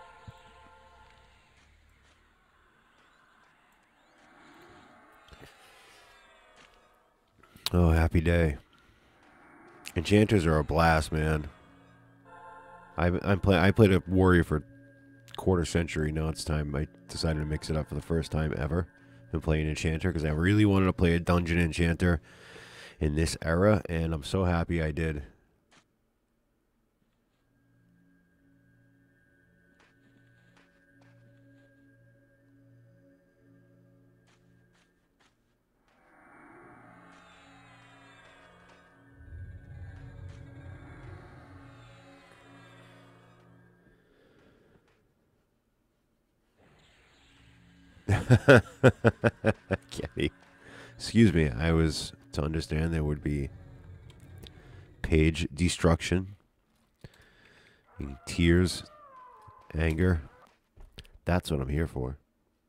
A: Oh, happy day. Enchanters are a blast, man. I played a warrior for quarter century. Now it's time I decided to mix it up for the first time ever and play an enchanter because I really wanted to play a dungeon enchanter in this era, and I'm so happy I did. Kenny. Excuse me, I was to understand there would be page destruction, tears, anger. That's what I'm here for.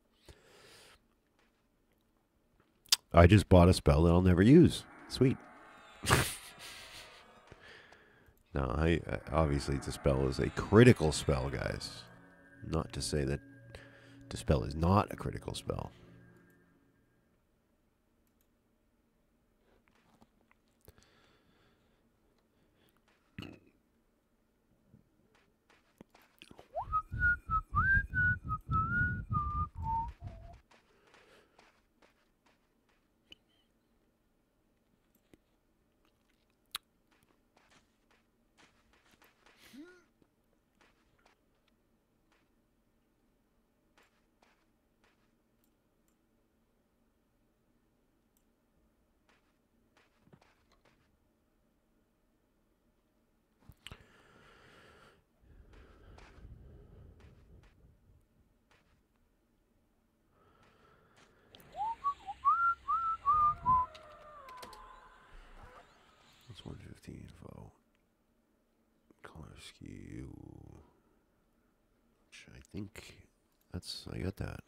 A: I just bought a spell that I'll never use. Sweet. No, obviously Dispel is a critical spell, guys. Not to say that Dispel is not a critical spell. That's 115 foe. Color skew. Which I think I got that.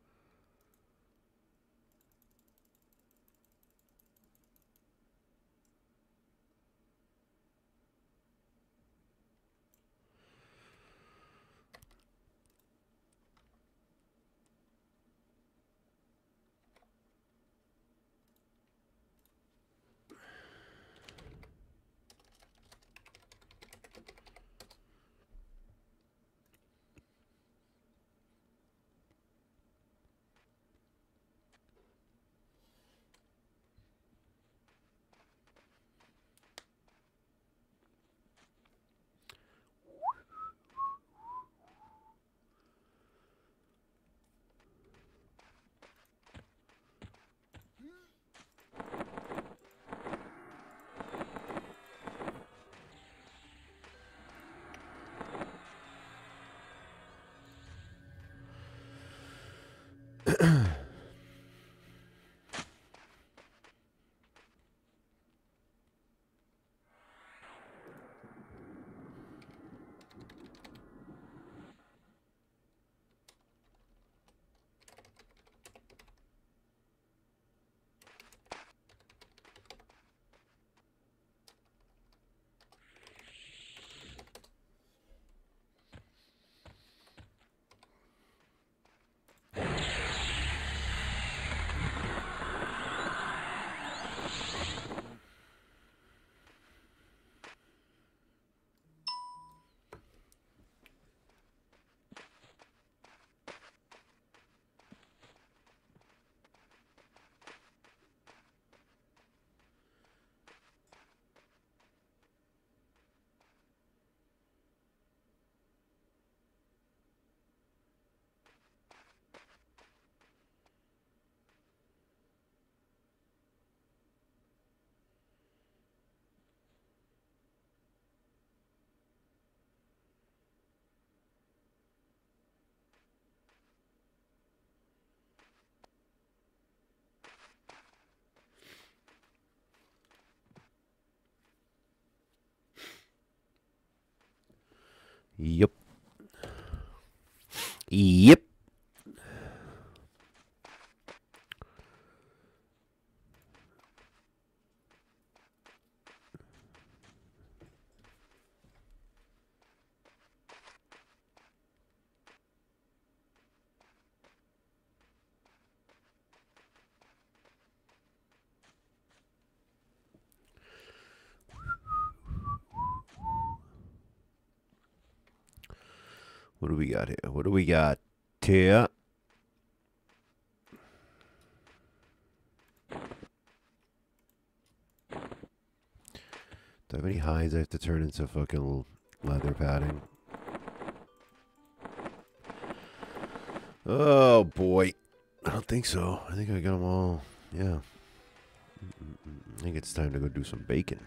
A: Yep. Yep. What do we got here? What do we got here? Do I have any hides I have to turn into fucking leather padding? Oh boy. I don't think so. I think I got them all. Yeah. I think it's time to go do some bacon.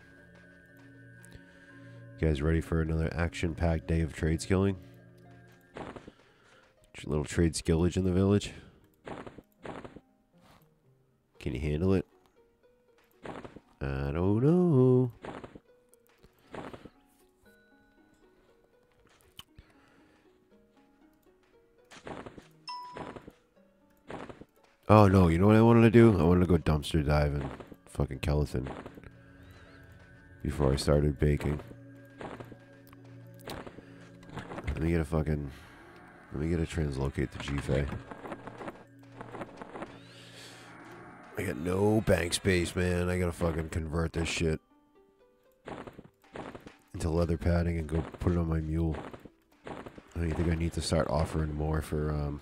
A: You guys ready for another action-packed day of trade skilling? A little trade skillage in the village? Can you handle it? I don't know. Oh no, you know what I wanted to do? I wanted to go dumpster dive in fucking Kellethan before I started baking. Let me get a fucking... Let me get a translocate to GFA. I got no bank space, man. I gotta fucking convert this shit into leather padding and go put it on my mule. I think I need to start offering more for,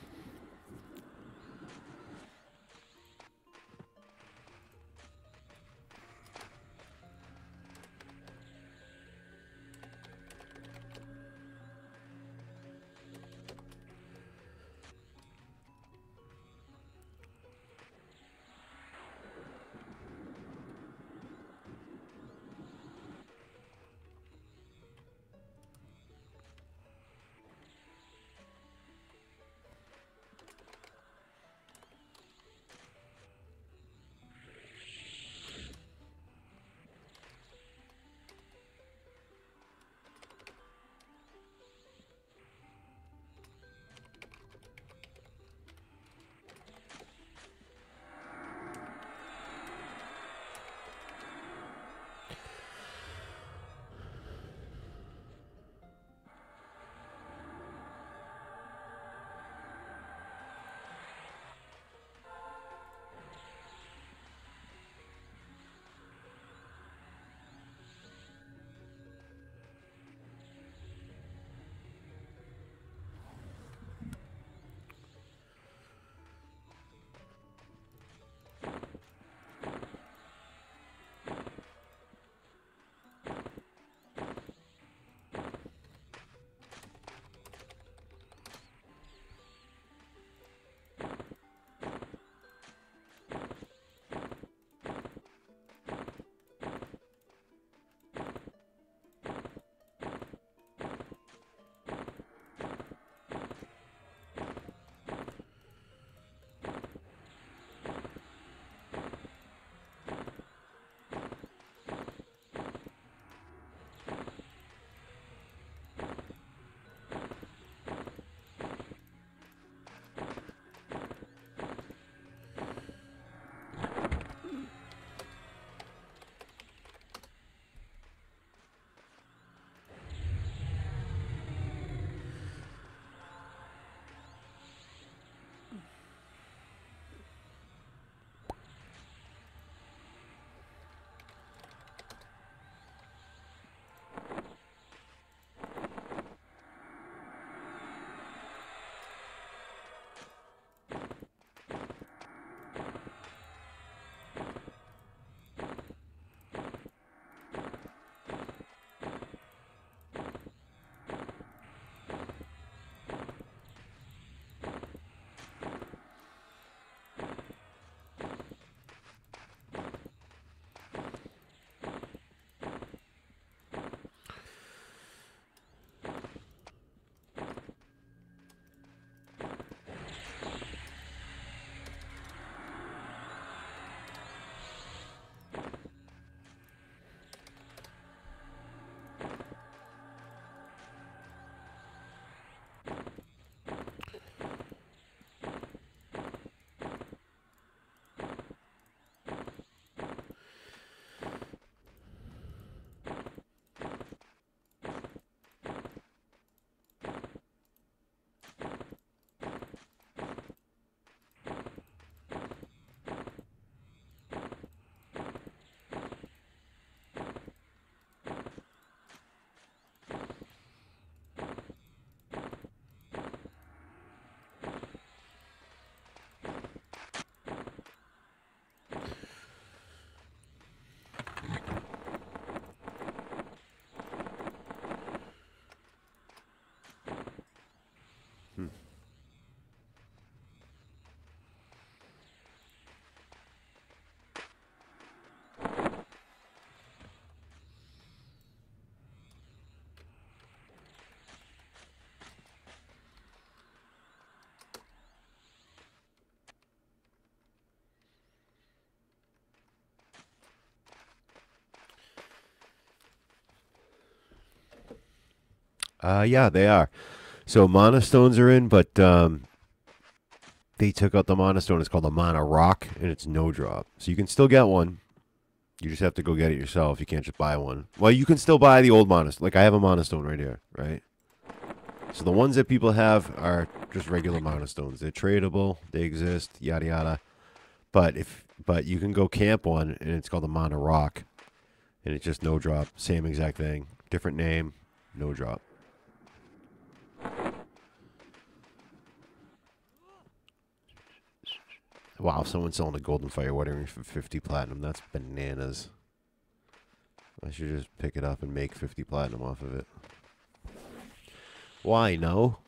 A: yeah, they are. So mana stones are in, but they took out the mana stone. It's called a mana rock, and it's no drop. So you can still get one. You just have to go get it yourself. You can't just buy one. Well, you can still buy the old mana. Like I have a mana stone right here, right? So the ones that people have are just regular mana stones. They're tradable. They exist. Yada yada. But you can go camp one, and it's called a mana rock, and it's just no drop. Same exact thing. Different name. No drop. Wow, someone's selling a golden fire water ring for 50 platinum. That's bananas. I should just pick it up and make 50 platinum off of it. Why, no?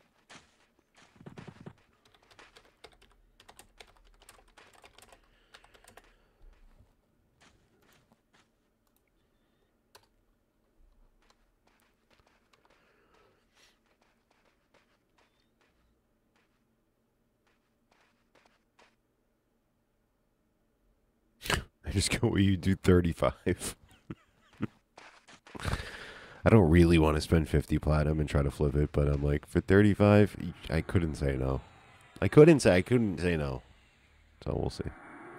A: I just go where you do 35. I don't really want to spend 50 platinum and try to flip it, but I'm like, for 35, I couldn't say no. I couldn't say no. So we'll see.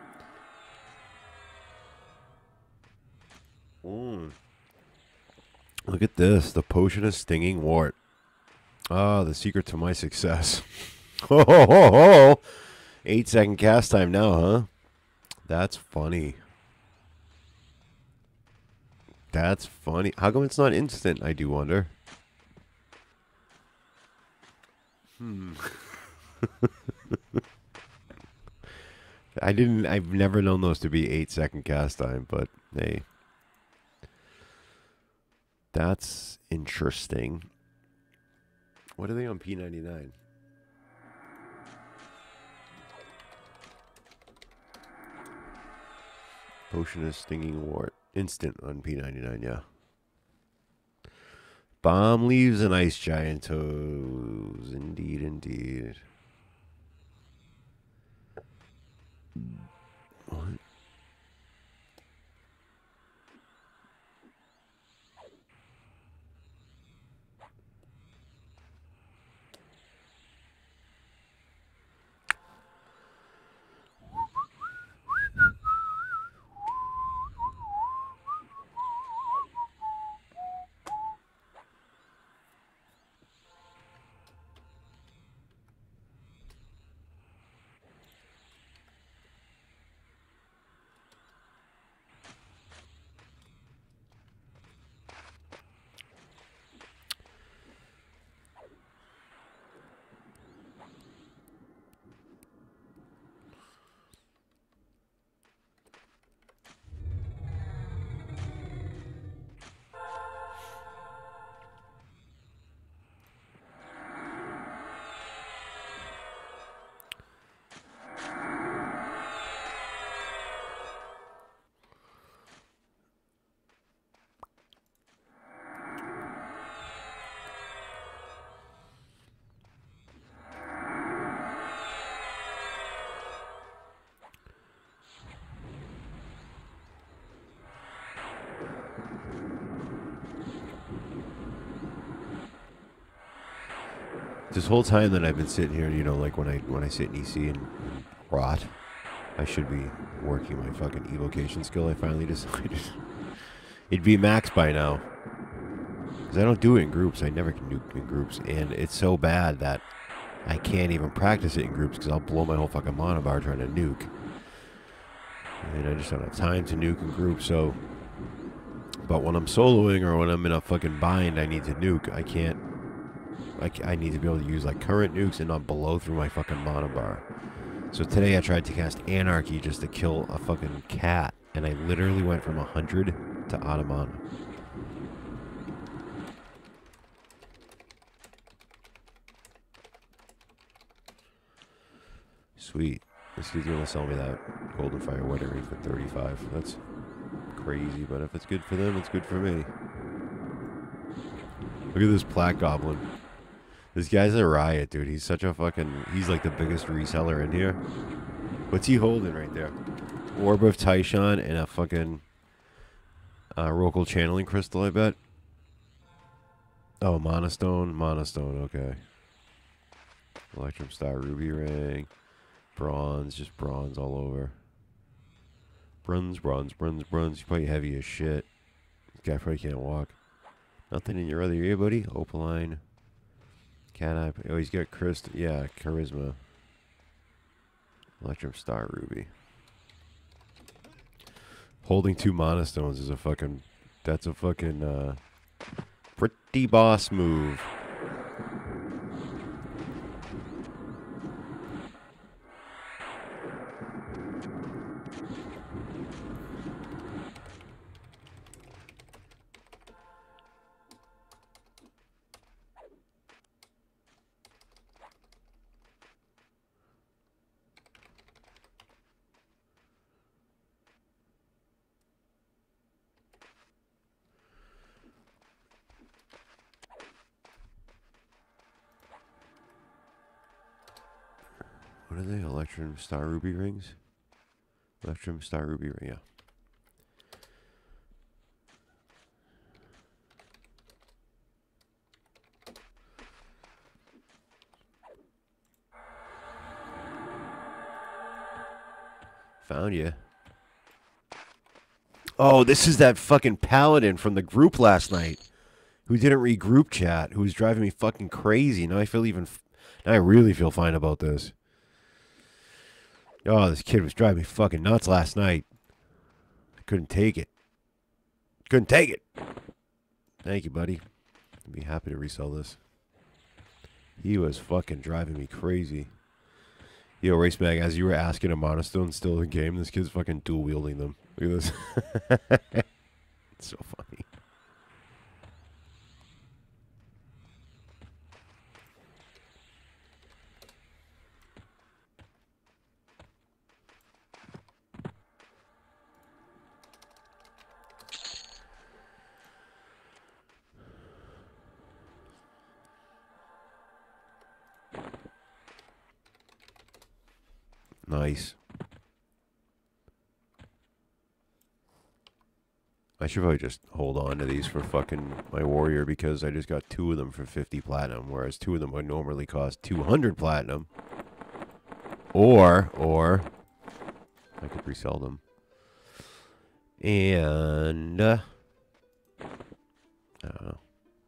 A: Look at this. The potion of stinging wart. Ah, the secret to my success. Ho ho ho ho! 8-second cast time now, huh? That's funny. That's funny. How come it's not instant, I do wonder? I've never known those to be 8-second cast time, but hey. That's interesting. What are they on P99? Potion of stinging wart. Instant on P99, yeah. Bomb leaves and ice giant toes. Indeed, indeed. What? This whole time that I've been sitting here, you know, like when I sit in EC and rot, I should be working my fucking evocation skill. I finally decided it'd be max by now. Because I don't do it in groups. I never can nuke in groups. And it's so bad that I can't even practice it in groups because I'll blow my whole fucking mana bar trying to nuke. And I just don't have time to nuke in groups, so... But when I'm soloing or when I'm in a fucking bind, I need to nuke. I can't... I need to be able to use like current nukes and not blow through my fucking mana bar. So today I tried to cast Anarchy just to kill a fucking cat, and I literally went from 100 to out of mana. Sweet. This dude's gonna sell me that golden fire wedding ring for 35. That's crazy, but if it's good for them, it's good for me. Look at this Plaque Goblin. This guy's a riot, dude. He's such a fucking... He's like the biggest reseller in here. What's he holding right there? Orb of Tyshawn and a fucking... Rocal Channeling Crystal, I bet. Oh, Mana Stone. Mana Stone, okay. Electrum Star Ruby Ring. Bronze. Just bronze all over. Bronze, bronze, bronze, bronze. He's probably heavy as shit. This guy probably can't walk. Nothing in your other ear, buddy? Opaline. Cat eye. Oh, he's got yeah, charisma. Electrum Star Ruby. Holding 2 mana stones is a fucking. That's a fucking pretty boss move. What are they? Electrum Star Ruby rings? Electrum Star Ruby ring, yeah. Found you. Oh, this is that fucking paladin from the group last night who didn't read group chat, who was driving me fucking crazy. Now I feel now I really feel fine about this. Oh, this kid was driving me fucking nuts last night. I couldn't take it. Couldn't take it. Thank you, buddy. I'd be happy to resell this. He was fucking driving me crazy. Yo, Race Mag, as you were asking a monostone still in the game, this kid's fucking dual wielding them. Look at this. It's so funny. Nice. I should probably just hold on to these for fucking my warrior because I just got 2 of them for 50 platinum, whereas 2 of them would normally cost 200 platinum. Or I could resell them. And I don't know.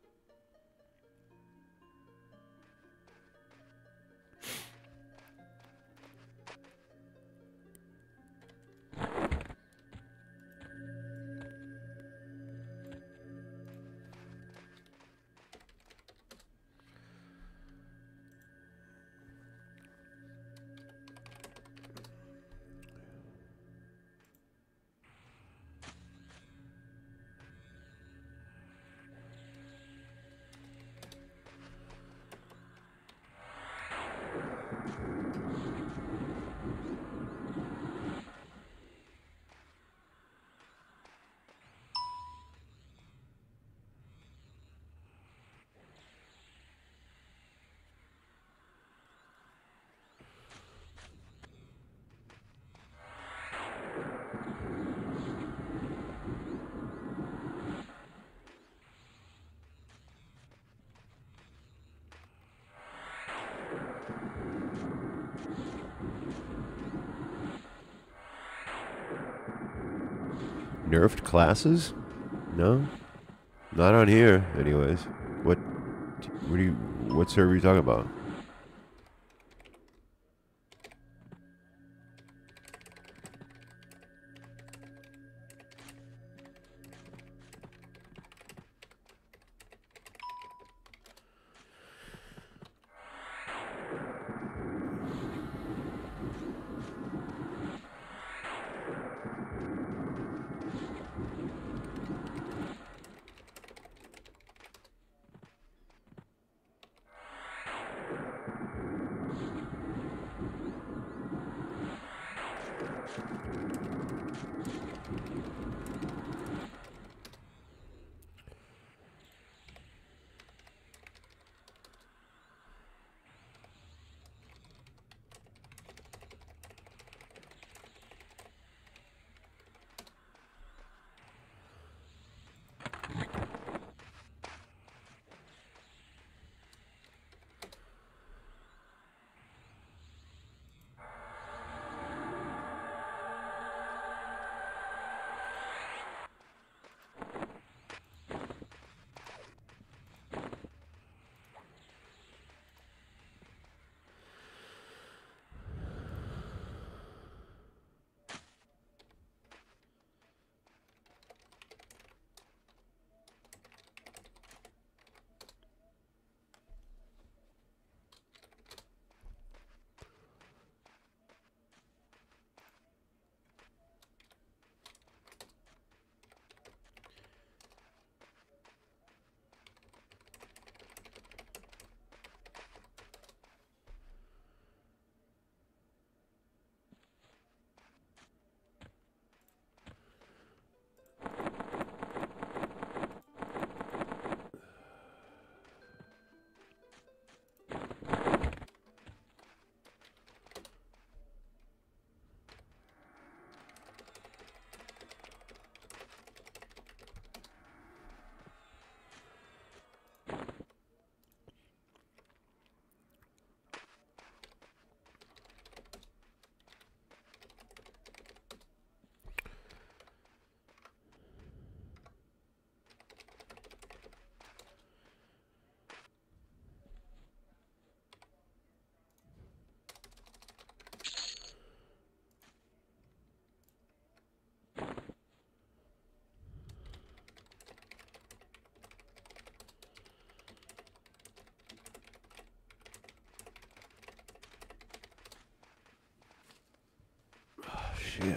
A: Nerfed classes? No, not on here. Anyways, what server are you talking about? shit.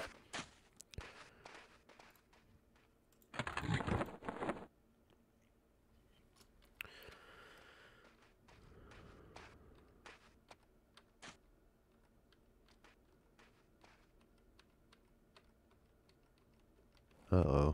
A: Uh-oh.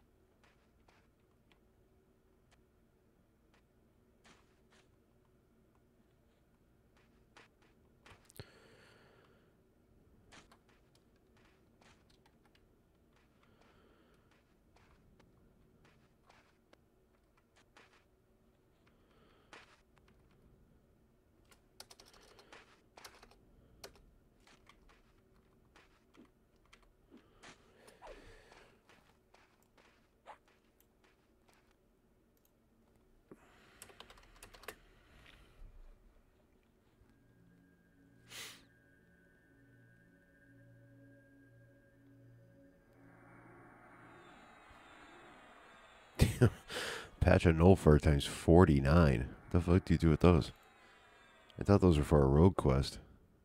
A: Patch a Nulfur times 49. What the fuck do you do with those? I thought those were for a rogue quest.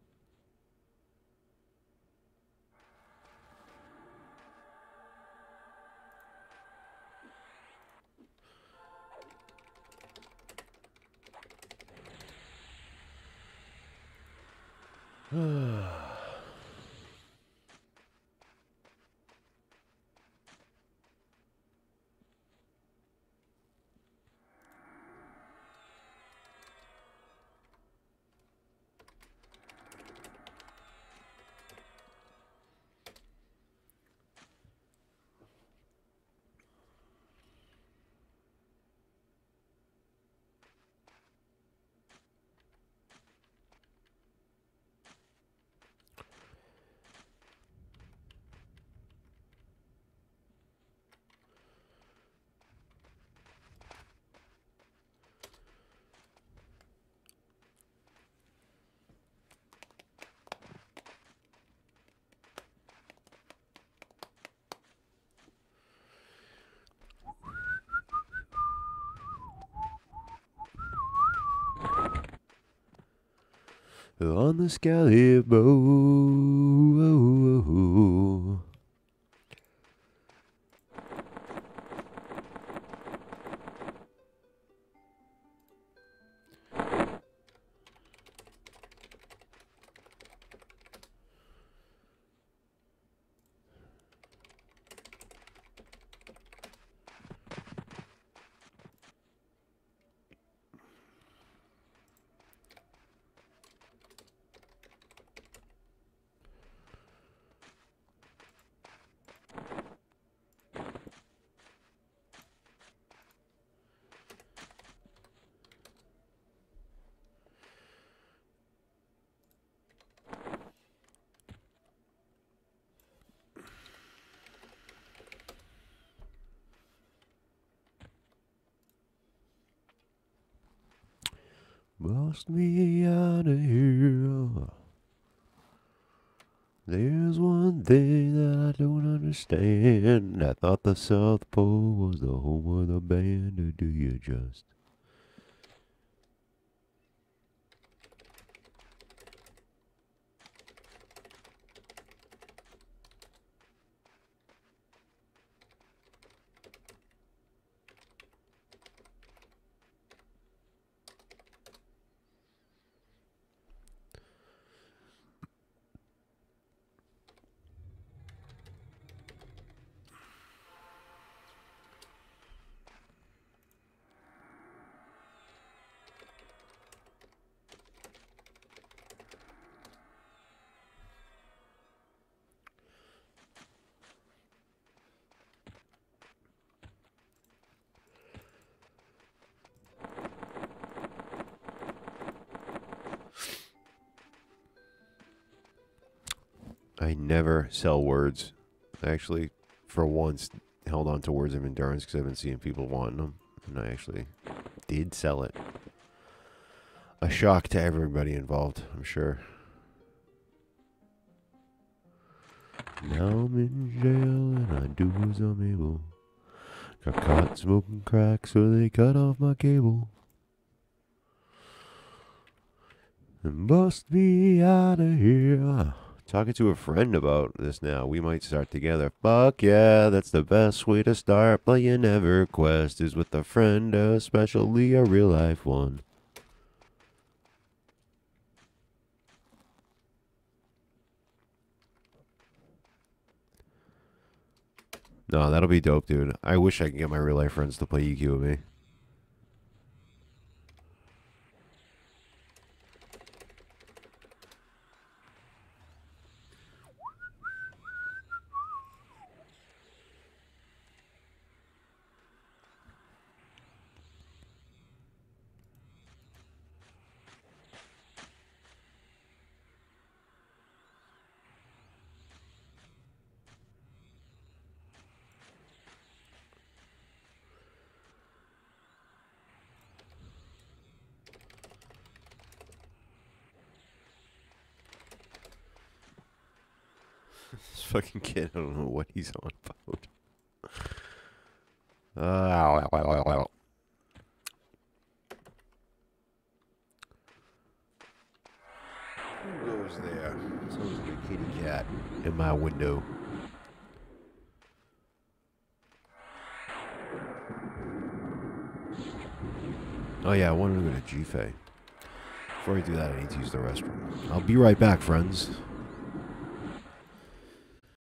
A: On the sky, bow. Bust me out of here. There's one thing that I don't understand. I thought the South Pole was the home of the band, or do you just? I never sell words. I actually, for once, held on to words of endurance because I've been seeing people wanting them. And I actually did sell it. A shock to everybody involved, I'm sure. Now I'm in jail and I do as I'm able. Got caught smoking crack, so they cut off my cable. And bust me out of here. Talking to a friend about this now. We might start together. Fuck yeah, that's the best way to start playing EverQuest is with a friend, especially a real life one. No, that'll be dope, dude. I wish I could get my real life friends to play EQ with me. This fucking kid, I don't know what he's on about. Who goes there? Sounds like a kitty cat in my window. Oh yeah, I wanted to go to GFA. Before I do that, I need to use the restroom. I'll be right back, friends.